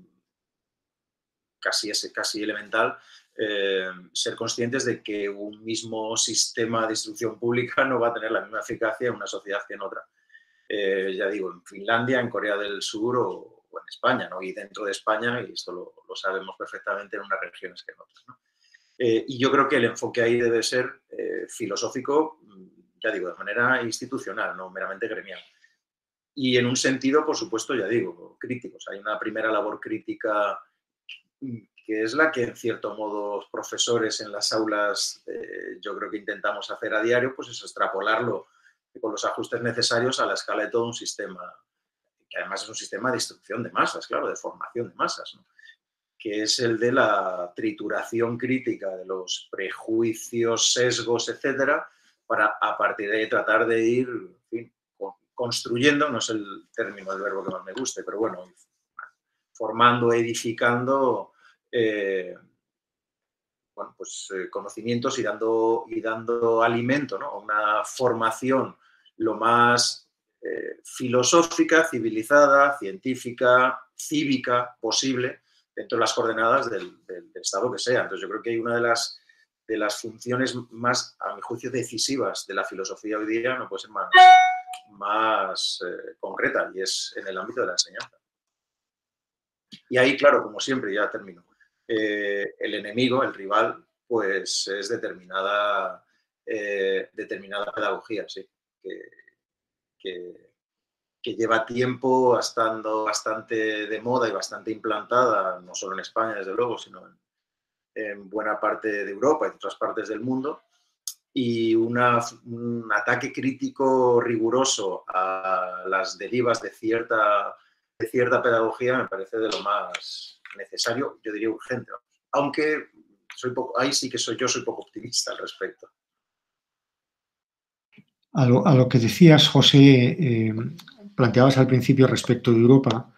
casi elemental ser conscientes de que un mismo sistema de instrucción pública no va a tener la misma eficacia en una sociedad que en otra. Ya digo, en Finlandia, en Corea del Sur o en España, ¿no? Y dentro de España, y esto lo sabemos perfectamente, en unas regiones que en otras, ¿no? Y yo creo que el enfoque ahí debe ser filosófico, ya digo, de manera institucional, no meramente gremial. Y en un sentido, por supuesto, ya digo, críticos. Hay una primera labor crítica que es la que, en cierto modo, los profesores en las aulas, yo creo que intentamos hacer a diario, pues es extrapolarlo con los ajustes necesarios a la escala de todo un sistema, que además es un sistema de instrucción de masas, claro, de formación de masas, ¿no? Que es el de la trituración crítica de los prejuicios, sesgos, etcétera, para a partir de ahí tratar de ir, en fin, construyendo, no es el término, el verbo que más me guste, pero bueno, formando, edificando bueno, pues, conocimientos y dando alimento, ¿no? A una formación lo más filosófica, civilizada, científica, cívica posible dentro de las coordenadas del Estado que sea. Entonces yo creo que hay una de las funciones más, a mi juicio, decisivas de la filosofía hoy día, no puede ser más concreta, y es en el ámbito de la enseñanza. Y ahí, claro, como siempre, ya termino, el enemigo, el rival, pues es determinada pedagogía, sí, que lleva tiempo estando bastante de moda y bastante implantada, no solo en España, desde luego, sino en buena parte de Europa y de otras partes del mundo, y un ataque crítico riguroso a las derivas de cierta pedagogía me parece de lo más necesario, yo diría urgente, ¿no? Aunque ahí sí que soy poco optimista al respecto. A lo que decías, José, planteabas al principio respecto de Europa.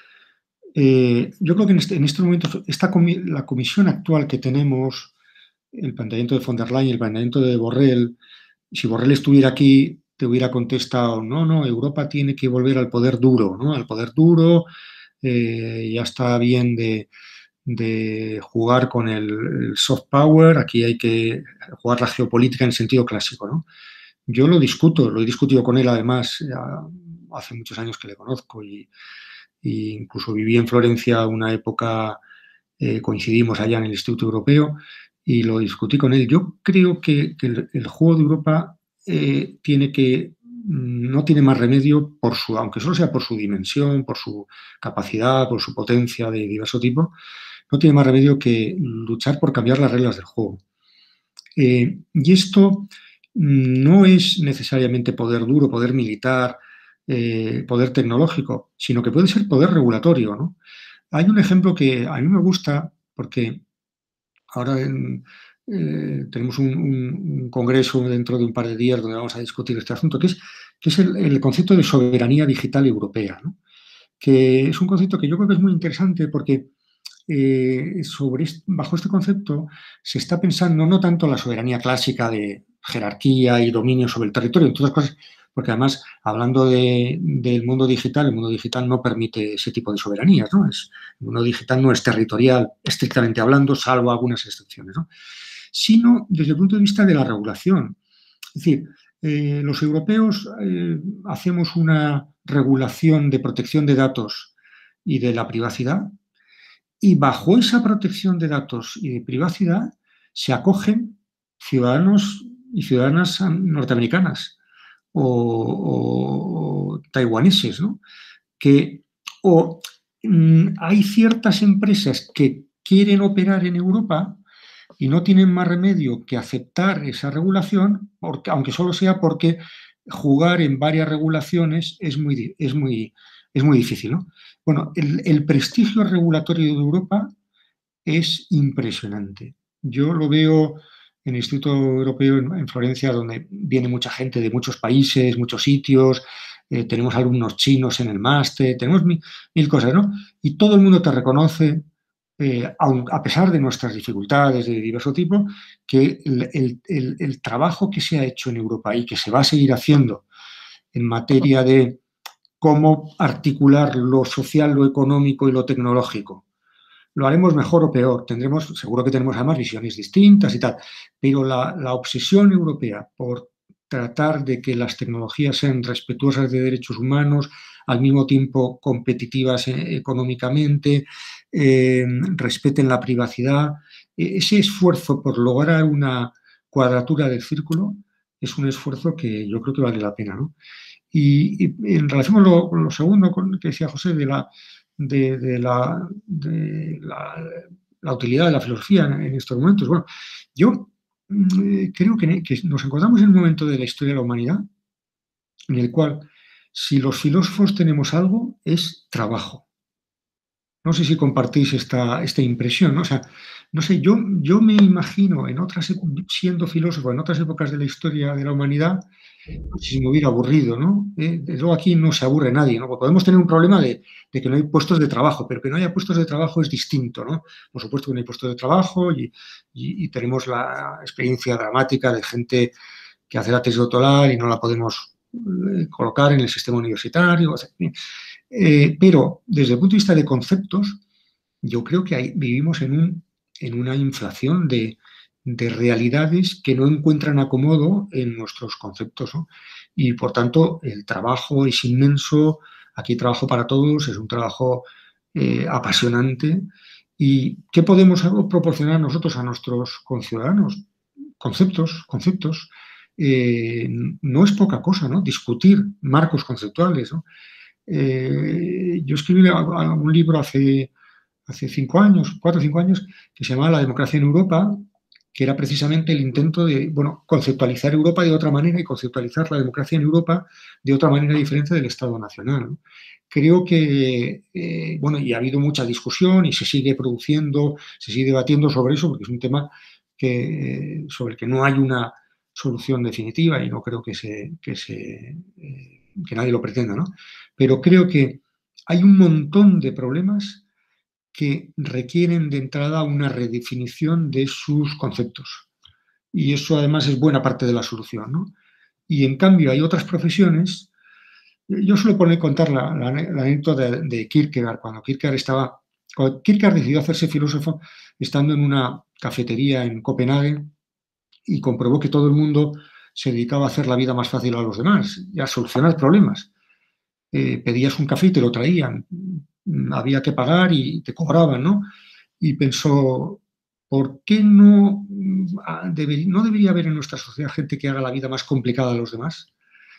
Yo creo que en este momento la comisión actual que tenemos, el planteamiento de von der Leyen, el planteamiento de Borrell, si Borrell estuviera aquí, te hubiera contestado, no, Europa tiene que volver al poder duro, ¿no? Al poder duro, ya está bien de jugar con el soft power, aquí hay que jugar la geopolítica en sentido clásico, ¿no? Yo lo he discutido con él además, hace muchos años que le conozco y incluso viví en Florencia una época, coincidimos allá en el Instituto Europeo y lo discutí con él. Yo creo que el juego de Europa tiene que no tiene más remedio, aunque solo sea por su dimensión, por su capacidad, por su potencia de diverso tipo, no tiene más remedio que luchar por cambiar las reglas del juego. Y esto no es necesariamente poder duro, poder militar, poder tecnológico, sino que puede ser poder regulatorio, ¿no? Hay un ejemplo que a mí me gusta porque ahora tenemos un congreso dentro de un par de días donde vamos a discutir este asunto, que es el concepto de soberanía digital europea, ¿no? Que es un concepto que yo creo que es muy interesante porque bajo este concepto se está pensando no tanto la soberanía clásica de jerarquía y dominio sobre el territorio, entre otras cosas, porque además, hablando del mundo digital, el mundo digital no permite ese tipo de soberanías, ¿no? El mundo digital no es territorial, estrictamente hablando, salvo algunas excepciones, ¿no? Sino desde el punto de vista de la regulación. Es decir, los europeos hacemos una regulación de protección de datos y de la privacidad, y bajo esa protección de datos y de privacidad se acogen ciudadanos y ciudadanas norteamericanas o taiwaneses, ¿no? Hay ciertas empresas que quieren operar en Europa y no tienen más remedio que aceptar esa regulación, aunque solo sea porque jugar en varias regulaciones es muy difícil, ¿no? Bueno, el prestigio regulatorio de Europa es impresionante. Yo lo veo en el Instituto Europeo en Florencia, donde viene mucha gente de muchos países, muchos sitios, tenemos alumnos chinos en el máster, tenemos mil cosas, ¿no? Y todo el mundo te reconoce, a pesar de nuestras dificultades de diverso tipo, que el trabajo que se ha hecho en Europa y que se va a seguir haciendo en materia de cómo articular lo social, lo económico y lo tecnológico, lo haremos mejor o peor, seguro que tenemos además visiones distintas y tal, pero la obsesión europea por tratar de que las tecnologías sean respetuosas de derechos humanos, al mismo tiempo competitivas económicamente, respeten la privacidad, ese esfuerzo por lograr una cuadratura del círculo es un esfuerzo que yo creo que vale la pena, ¿no? Y en relación con lo segundo que decía José de la utilidad de la filosofía en estos momentos. Bueno, yo creo que nos encontramos en un momento de la historia de la humanidad en el cual, si los filósofos tenemos algo, es trabajo. No sé si compartís esta impresión, ¿no? O sea, no sé, yo me imagino siendo filósofo en otras épocas de la historia de la humanidad, si me hubiera aburrido, ¿no? Desde luego aquí no se aburre nadie, ¿no? Porque podemos tener un problema de que no hay puestos de trabajo, pero que no haya puestos de trabajo es distinto, ¿no? Por supuesto que no hay puestos de trabajo y tenemos la experiencia dramática de gente que hace la tesis doctoral y no la podemos colocar en el sistema universitario. O sea, pero desde el punto de vista de conceptos, yo creo que vivimos en una inflación de realidades que no encuentran acomodo en nuestros conceptos, ¿no? Y por tanto el trabajo es inmenso, aquí hay trabajo para todos, es un trabajo apasionante. ¿Y qué podemos proporcionar nosotros a nuestros conciudadanos? Conceptos. No es poca cosa, ¿no? Discutir marcos conceptuales, ¿no? Yo escribí un libro hace 4 o 5 años, que se llamaba La democracia en Europa, que era precisamente el intento de, conceptualizar Europa de otra manera y conceptualizar la democracia en Europa de otra manera diferente del Estado Nacional, ¿no? Creo que, y ha habido mucha discusión y se sigue produciendo, se sigue debatiendo sobre eso, porque es un tema sobre el que no hay una solución definitiva y no creo que nadie lo pretenda, ¿no? Pero creo que hay un montón de problemas que requieren de entrada una redefinición de sus conceptos. Y eso además es buena parte de la solución, ¿no? Y en cambio hay otras profesiones. Yo suelo contar la anécdota de Kierkegaard. Cuando Kierkegaard decidió hacerse filósofo estando en una cafetería en Copenhague y comprobó que todo el mundo se dedicaba a hacer la vida más fácil a los demás y a solucionar problemas. Pedías un café y te lo traían, había que pagar y te cobraban, ¿no? Y pensó, ¿por qué no debería haber en nuestra sociedad gente que haga la vida más complicada a los demás?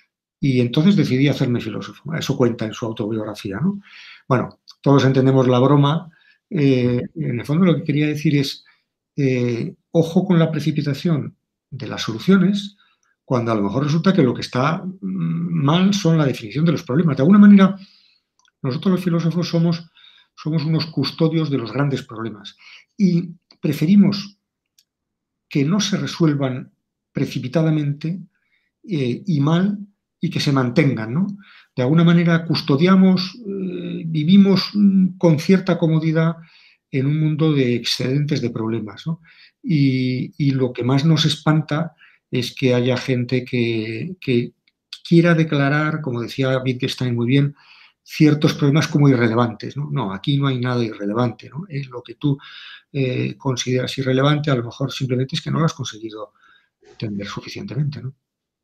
y entonces decidí hacerme filósofo. Eso cuenta en su autobiografía, ¿no? Bueno, todos entendemos la broma. En el fondo lo que quería decir es, ojo con la precipitación de las soluciones, cuando a lo mejor resulta que lo que está mal son la definición de los problemas. De alguna manera, nosotros los filósofos somos unos custodios de los grandes problemas y preferimos que no se resuelvan precipitadamente y mal y que se mantengan, ¿no? De alguna manera custodiamos, vivimos con cierta comodidad en un mundo de excedentes de problemas, ¿no? Y lo que más nos espanta es que haya gente que quiera declarar, como decía Wittgenstein muy bien, ciertos problemas como irrelevantes, ¿no? No, aquí no hay nada irrelevante, ¿no? Es lo que tú consideras irrelevante, a lo mejor simplemente es que no lo has conseguido entender suficientemente, ¿no?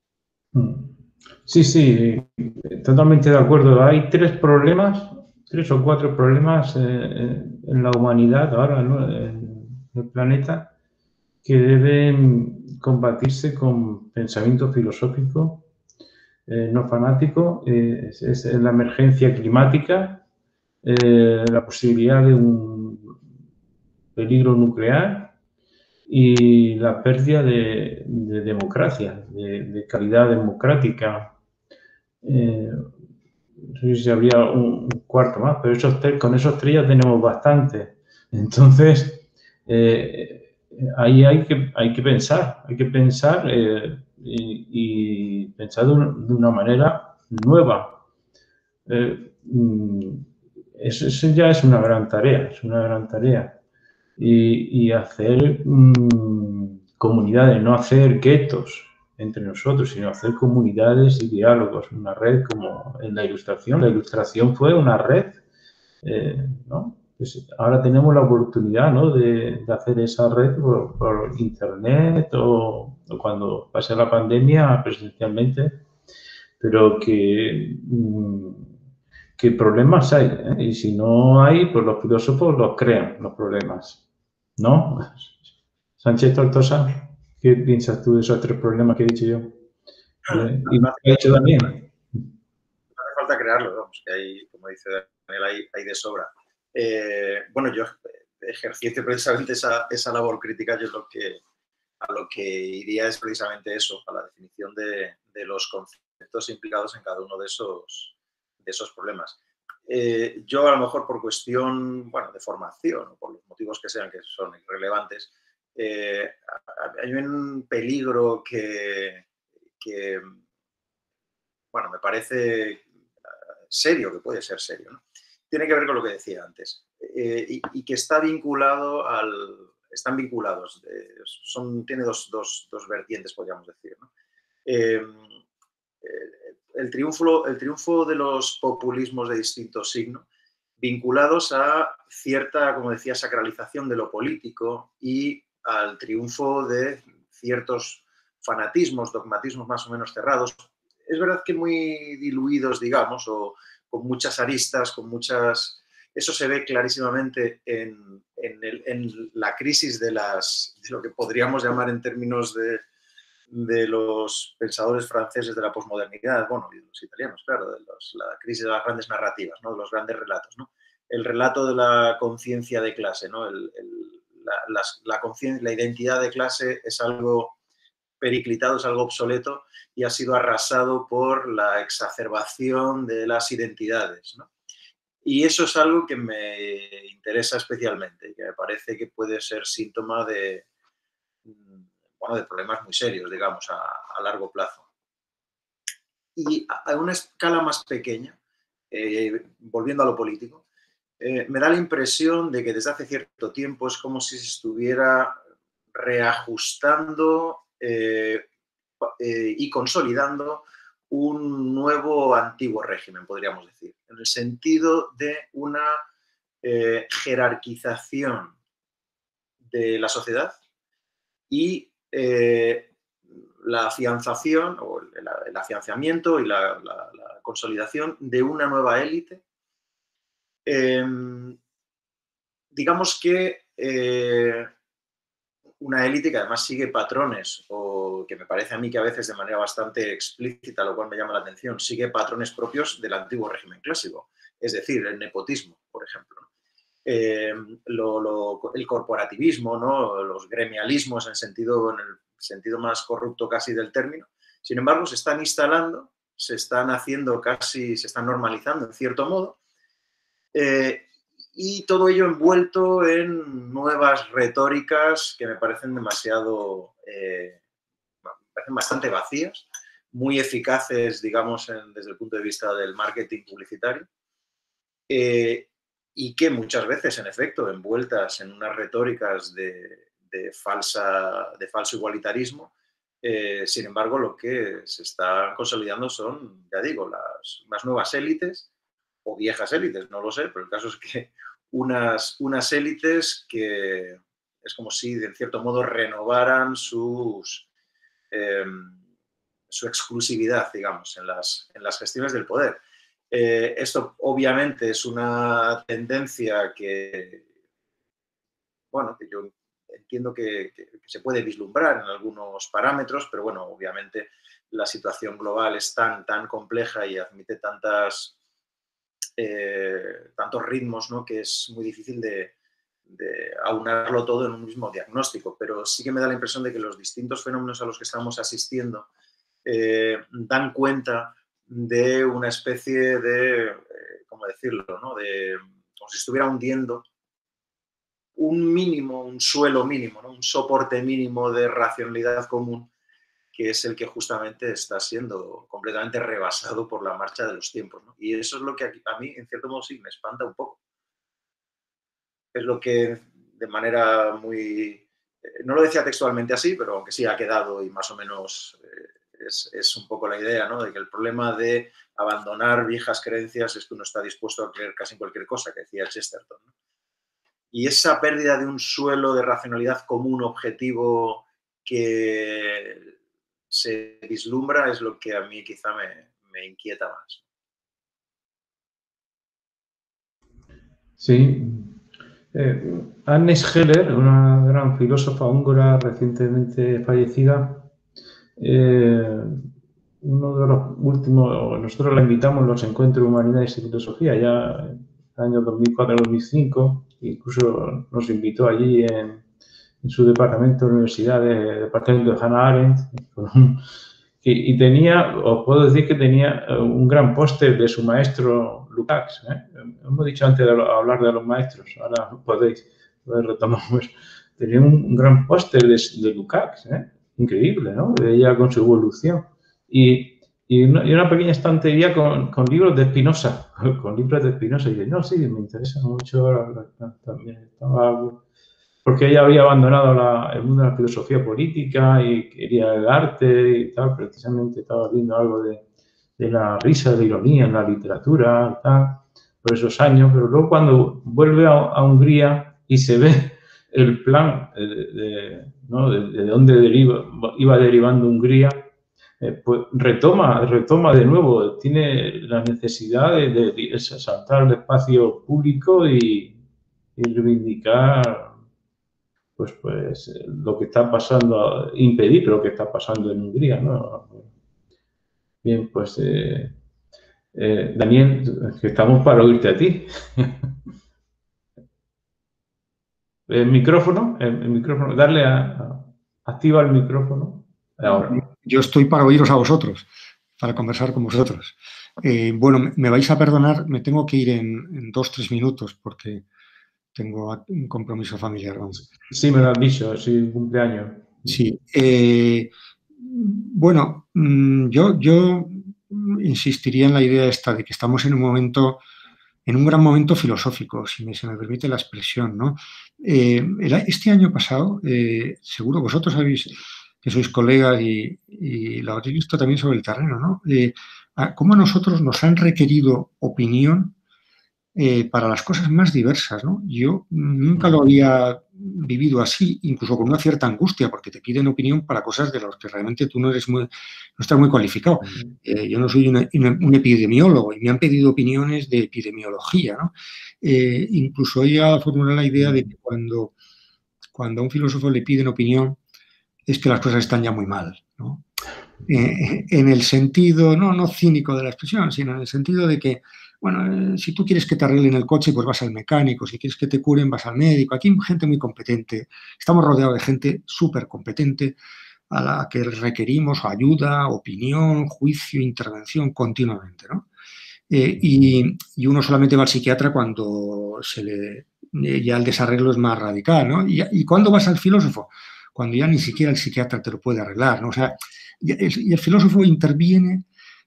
Sí, sí, totalmente de acuerdo. Hay tres o cuatro problemas en la humanidad ahora, ¿no? En el planeta, que deben combatirse con pensamiento filosófico, no fanático. Es la emergencia climática, la posibilidad de un peligro nuclear y la pérdida de democracia, de calidad democrática. No sé si habría un cuarto más, pero con esos tres ya tenemos bastante. Entonces, ahí hay que pensar y pensar de una manera nueva. Eso ya es una gran tarea, Y hacer comunidades, no hacer guetos entre nosotros, sino hacer comunidades y diálogos, una red como en la ilustración. La ilustración fue una red, ¿no? Pues ahora tenemos la oportunidad, ¿no?, de hacer esa red por internet o cuando pase la pandemia presencialmente, pero que problemas hay, ¿eh? Y si no hay, pues los filósofos los crean, los problemas, ¿no? Sánchez Tortosa, ¿qué piensas tú de esos tres problemas que he dicho yo? Y No he dicho también. hace falta crearlo, vamos, que hay, como dice Daniel, hay de sobra. Bueno, yo ejerciendo precisamente esa labor crítica, yo a lo que iría es precisamente eso, a la definición de los conceptos implicados en cada uno de esos problemas. Yo a lo mejor por cuestión, bueno, de formación, o por los motivos que sean, que son irrelevantes, hay un peligro que bueno, me parece serio, que puede ser serio, ¿no? Tiene que ver con lo que decía antes y que está vinculado están vinculados, tiene dos vertientes, podríamos decir, ¿no? El triunfo de los populismos de distinto signo, vinculados a cierta, como decía, sacralización de lo político y al triunfo de ciertos fanatismos, dogmatismos más o menos cerrados. Es verdad que muy diluidos, digamos, o con muchas aristas, Eso se ve clarísimamente en la crisis de lo que podríamos llamar en términos de los pensadores franceses de la posmodernidad, bueno, y de los italianos, claro, la crisis de las grandes narrativas, ¿no?, de los grandes relatos, ¿no? El relato de la conciencia de clase, ¿no? La identidad de clase es algo periclitado, es algo obsoleto y ha sido arrasado por la exacerbación de las identidades, ¿no? Y eso es algo que me interesa especialmente y que me parece que puede ser síntoma de problemas muy serios, digamos, a largo plazo. Y a una escala más pequeña, volviendo a lo político, me da la impresión de que desde hace cierto tiempo es como si se estuviera reajustando y consolidando un nuevo antiguo régimen, podríamos decir, en el sentido de una jerarquización de la sociedad y la afianzación o el afianzamiento y la consolidación de una nueva élite. Digamos que una élite que además sigue patrones, o que me parece a mí que a veces de manera bastante explícita, lo cual me llama la atención, sigue patrones propios del antiguo régimen clásico, es decir, el nepotismo, por ejemplo. El corporativismo, ¿no? Los gremialismos en el sentido más corrupto casi del término. Sin embargo, se están instalando, se están normalizando en cierto modo, y todo ello envuelto en nuevas retóricas que me parecen bastante vacías, muy eficaces, digamos, desde el punto de vista del marketing publicitario, y que muchas veces, en efecto, envueltas en unas retóricas de falso igualitarismo, sin embargo, lo que se está consolidando son, ya digo, unas nuevas élites o viejas élites, no lo sé, pero el caso es que unas élites que es como si, de cierto modo, renovaran su exclusividad, digamos, en las gestiones del poder. Esto, obviamente, es una tendencia que yo entiendo que se puede vislumbrar en algunos parámetros, pero bueno, obviamente la situación global es tan compleja y admite tantos ritmos, ¿no? Que es muy difícil de aunarlo todo en un mismo diagnóstico, pero sí que me da la impresión de que los distintos fenómenos a los que estamos asistiendo dan cuenta de una especie de, ¿cómo decirlo?, ¿no? Como si estuviera hundiendo un suelo mínimo, ¿no? Un soporte mínimo de racionalidad común, que es el que justamente está siendo completamente rebasado por la marcha de los tiempos, ¿no? Y eso es lo que a mí, en cierto modo, sí me espanta un poco. Es lo que, de manera muy... no lo decía textualmente así, pero aunque sí ha quedado y más o menos es un poco la idea, ¿no? De que el problema de abandonar viejas creencias es que uno está dispuesto a creer casi en cualquier cosa, que decía Chesterton, ¿no? Y esa pérdida de un suelo de racionalidad común, objetivo, que se vislumbra, es lo que a mí quizá me inquieta más. Sí. Agnes Heller, una gran filósofa húngara recientemente fallecida, uno de los últimos, nosotros la invitamos a los encuentros de humanidades y filosofía ya en el año 2004-2005, incluso nos invitó allí en su departamento de universidad, departamento de Hannah Arendt, y tenía, os puedo decir que tenía un gran póster de su maestro Lukács. Hemos dicho antes de hablar de los maestros, ahora podéis retomar. Tenía un gran póster de Lukács, increíble, ¿no? De ella con su evolución. Y una pequeña estantería con libros de Spinoza, Y dije, no, sí, me interesa mucho también. Porque ella había abandonado el mundo de la filosofía política y quería el arte y tal, precisamente estaba viendo algo de la risa, de la ironía en la literatura y tal, por esos años, pero luego cuando vuelve a Hungría y se ve el plan de dónde iba derivando Hungría, pues retoma de nuevo, tiene la necesidad de saltar al espacio público y reivindicar pues lo que está pasando, impedir lo que está pasando en Hungría, ¿no? Bien, pues Daniel, que estamos para oírte a ti. El micrófono, darle activa el micrófono. Ahora. Yo estoy para oíros a vosotros, para conversar con vosotros. Bueno, me vais a perdonar, me tengo que ir en 2-3 minutos porque tengo un compromiso familiar. Vamos. Sí, me lo has dicho, sí, un cumpleaños. Sí. Bueno, yo insistiría en la idea esta de que estamos en un gran momento filosófico, si se me permite la expresión, ¿no? Este año pasado, seguro vosotros sabéis que sois colegas y lo habréis visto también sobre el terreno, ¿no? Cómo a nosotros nos han requerido opinión para las cosas más diversas, ¿no? Yo nunca lo había vivido así, incluso con una cierta angustia, porque te piden opinión para cosas de las que realmente tú no estás muy cualificado. Yo no soy un epidemiólogo y me han pedido opiniones de epidemiología, ¿no? Incluso he llegado a formular la idea de que cuando cuando a un filósofo le piden opinión es que las cosas están ya muy mal, ¿no? En el sentido, no cínico de la expresión, sino en el sentido de que, bueno, si tú quieres que te arreglen el coche, pues vas al mecánico, si quieres que te curen, vas al médico. Aquí hay gente muy competente, estamos rodeados de gente súper competente a la que requerimos ayuda, opinión, juicio, intervención continuamente, ¿no? Y uno solamente va al psiquiatra cuando ya el desarreglo es más radical, ¿no? ¿Y cuándo vas al filósofo? Cuando ya ni siquiera el psiquiatra te lo puede arreglar, ¿no? O sea, y el filósofo interviene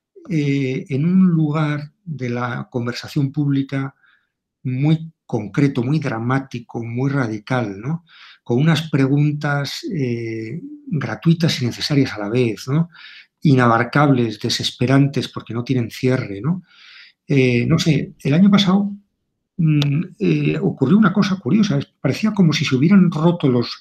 en un lugar de la conversación pública muy concreto, muy dramático, muy radical, ¿no? Con unas preguntas gratuitas y necesarias a la vez, ¿no? Inabarcables, desesperantes porque no tienen cierre, ¿no? No sé, el año pasado ocurrió una cosa curiosa, parecía como si se hubieran roto los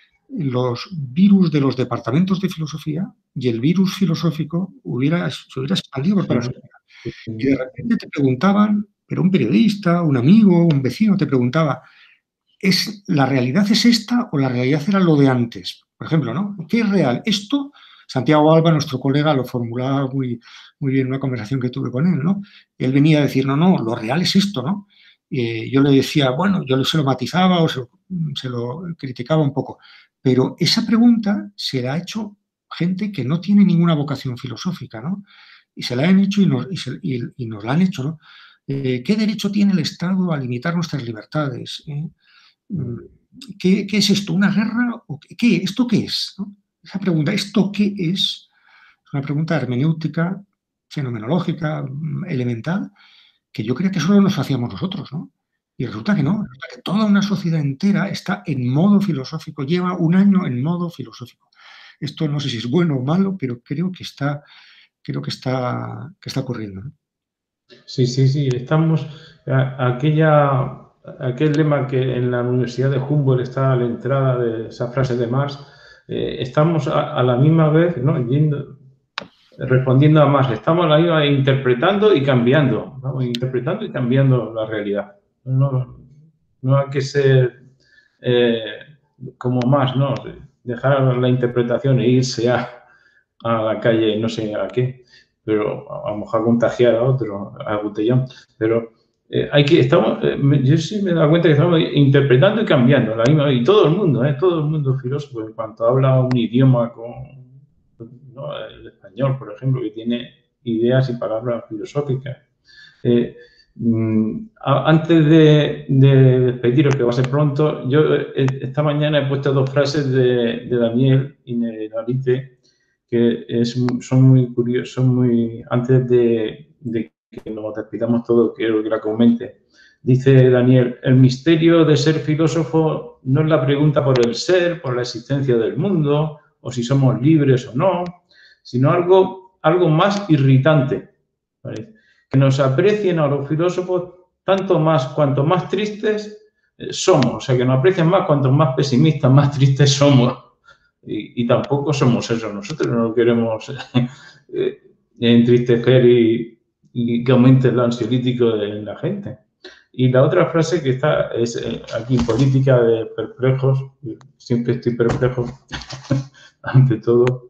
virus de los departamentos de filosofía y el virus filosófico se hubiera expandido por toda la sociedad. Y de repente te preguntaban, pero un periodista, un amigo, un vecino te preguntaba, ¿la realidad es esta o la realidad era lo de antes? Por ejemplo, ¿no? ¿Qué es real? Esto, Santiago Alba, nuestro colega, lo formulaba muy bien en una conversación que tuve con él, ¿no? Él venía a decir, no, lo real es esto, ¿no? Yo le decía, bueno, yo se lo matizaba o se lo criticaba un poco, pero esa pregunta se la ha hecho gente que no tiene ninguna vocación filosófica, ¿no? Y se la han hecho y nos la han hecho, ¿no? ¿Qué derecho tiene el Estado a limitar nuestras libertades? ¿Qué es esto? ¿Una guerra? ¿O qué? ¿Esto qué es? ¿No? Esa pregunta, ¿esto qué es? Es una pregunta hermenéutica, fenomenológica, elemental, que yo creía que solo nos hacíamos nosotros, ¿no? Y resulta que no, resulta que toda una sociedad entera está en modo filosófico, lleva un año en modo filosófico. Esto no sé si es bueno o malo, pero creo que está ocurriendo, ¿no? Sí, estamos, aquel lema que en la Universidad de Humboldt está a la entrada de esa frase de Marx, estamos a la misma vez, ¿no? Respondiendo a Marx, estamos a la misma vez interpretando y cambiando, ¿no? Interpretando y cambiando la realidad. No hay que ser como más, ¿no? Dejar la interpretación e irse a la calle, no sé a qué, pero a lo mejor a contagiar a otro, a botellón. Pero yo sí me he dado cuenta que estamos interpretando y cambiando la misma, y todo el mundo es filósofo en cuanto habla un idioma ¿no? El español, por ejemplo, que tiene ideas y palabras filosóficas. Antes de despediros, que va a ser pronto, yo esta mañana he puesto dos frases de Daniel Innerarity que son muy curiosos, antes de que nos despidamos todos, quiero que la comente. Dice Daniel, el misterio de ser filósofo no es la pregunta por el ser, por la existencia del mundo, o si somos libres o no, sino algo más irritante, ¿vale? Que nos aprecien a los filósofos tanto más, cuanto más tristes somos, o sea, que nos aprecien más cuanto más pesimistas, más tristes somos. Y tampoco somos eso, nosotros no queremos entristecer y que aumente el ansiolítico en la gente. Y la otra frase que está es aquí, política de perplejos, siempre estoy perplejo ante todo.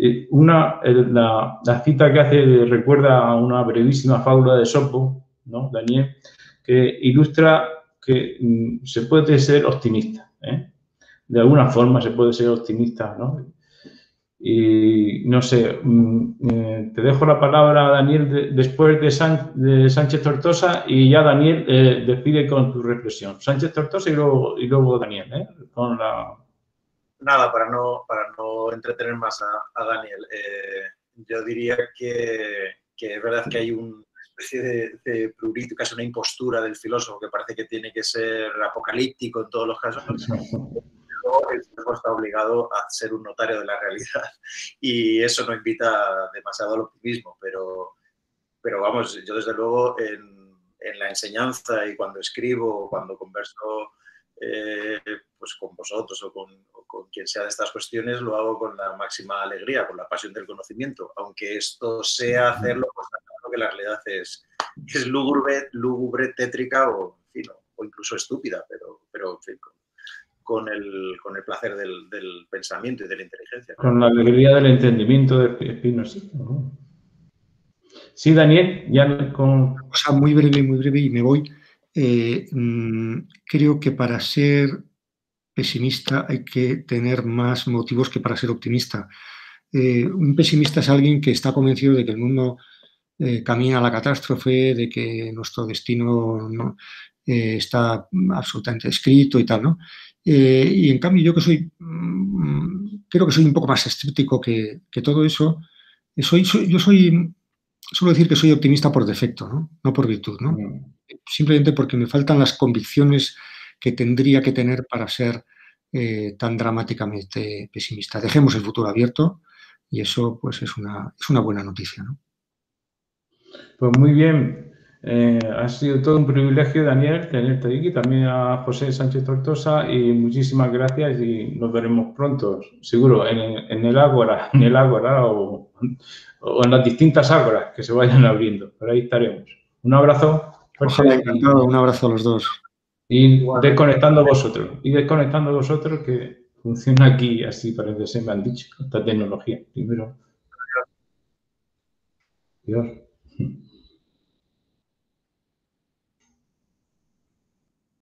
La cita que hace recuerda a una brevísima fábula de Esopo, ¿no? Daniel, que ilustra que se puede ser optimista, ¿eh? De alguna forma se puede ser optimista, ¿no? Y no sé, te dejo la palabra, Daniel, después de Sánchez Tortosa, y ya Daniel despide con tu reflexión. Sánchez Tortosa y luego Daniel, ¿eh? Con la... Nada, para no entretener más a Daniel, yo diría que es verdad que hay una especie de prurito, casi una impostura del filósofo que parece que tiene que ser apocalíptico en todos los casos. El filósofo está obligado a ser un notario de la realidad y eso no invita demasiado al optimismo, pero vamos, yo desde luego en la enseñanza y cuando escribo, cuando converso pues con vosotros o con quien sea de estas cuestiones, lo hago con la máxima alegría, con la pasión del conocimiento, aunque esto sea hacerlo constatando que la realidad es lúgubre, tétrica o incluso estúpida, pero en fin, con el placer del pensamiento y de la inteligencia, ¿no? Con la alegría del entendimiento de Spinozismo, ¿no? Sí, Daniel, ya con... O sea, muy breve y me voy. Creo que para ser pesimista hay que tener más motivos que para ser optimista. Un pesimista es alguien que está convencido de que el mundo camina a la catástrofe, de que nuestro destino no, está absolutamente escrito y tal, ¿no? Y en cambio yo que soy, creo que soy un poco más escéptico que todo eso. Suelo decir que soy optimista por defecto, ¿no? No por virtud, ¿no? Simplemente porque me faltan las convicciones que tendría que tener para ser tan dramáticamente pesimista. Dejemos el futuro abierto y eso pues es una buena noticia, ¿no? Pues muy bien. Ha sido todo un privilegio, Daniel, tenerte aquí, también a José Sánchez Tortosa, y muchísimas gracias y nos veremos pronto, seguro, en el Ágora, o en las distintas ágoras que se vayan abriendo. Por ahí estaremos. Un abrazo fuerte. Ojalá, encantado. Un abrazo a los dos. Y desconectando vosotros, que funciona aquí así, parece ser, me han dicho, esta tecnología. Primero. Dios.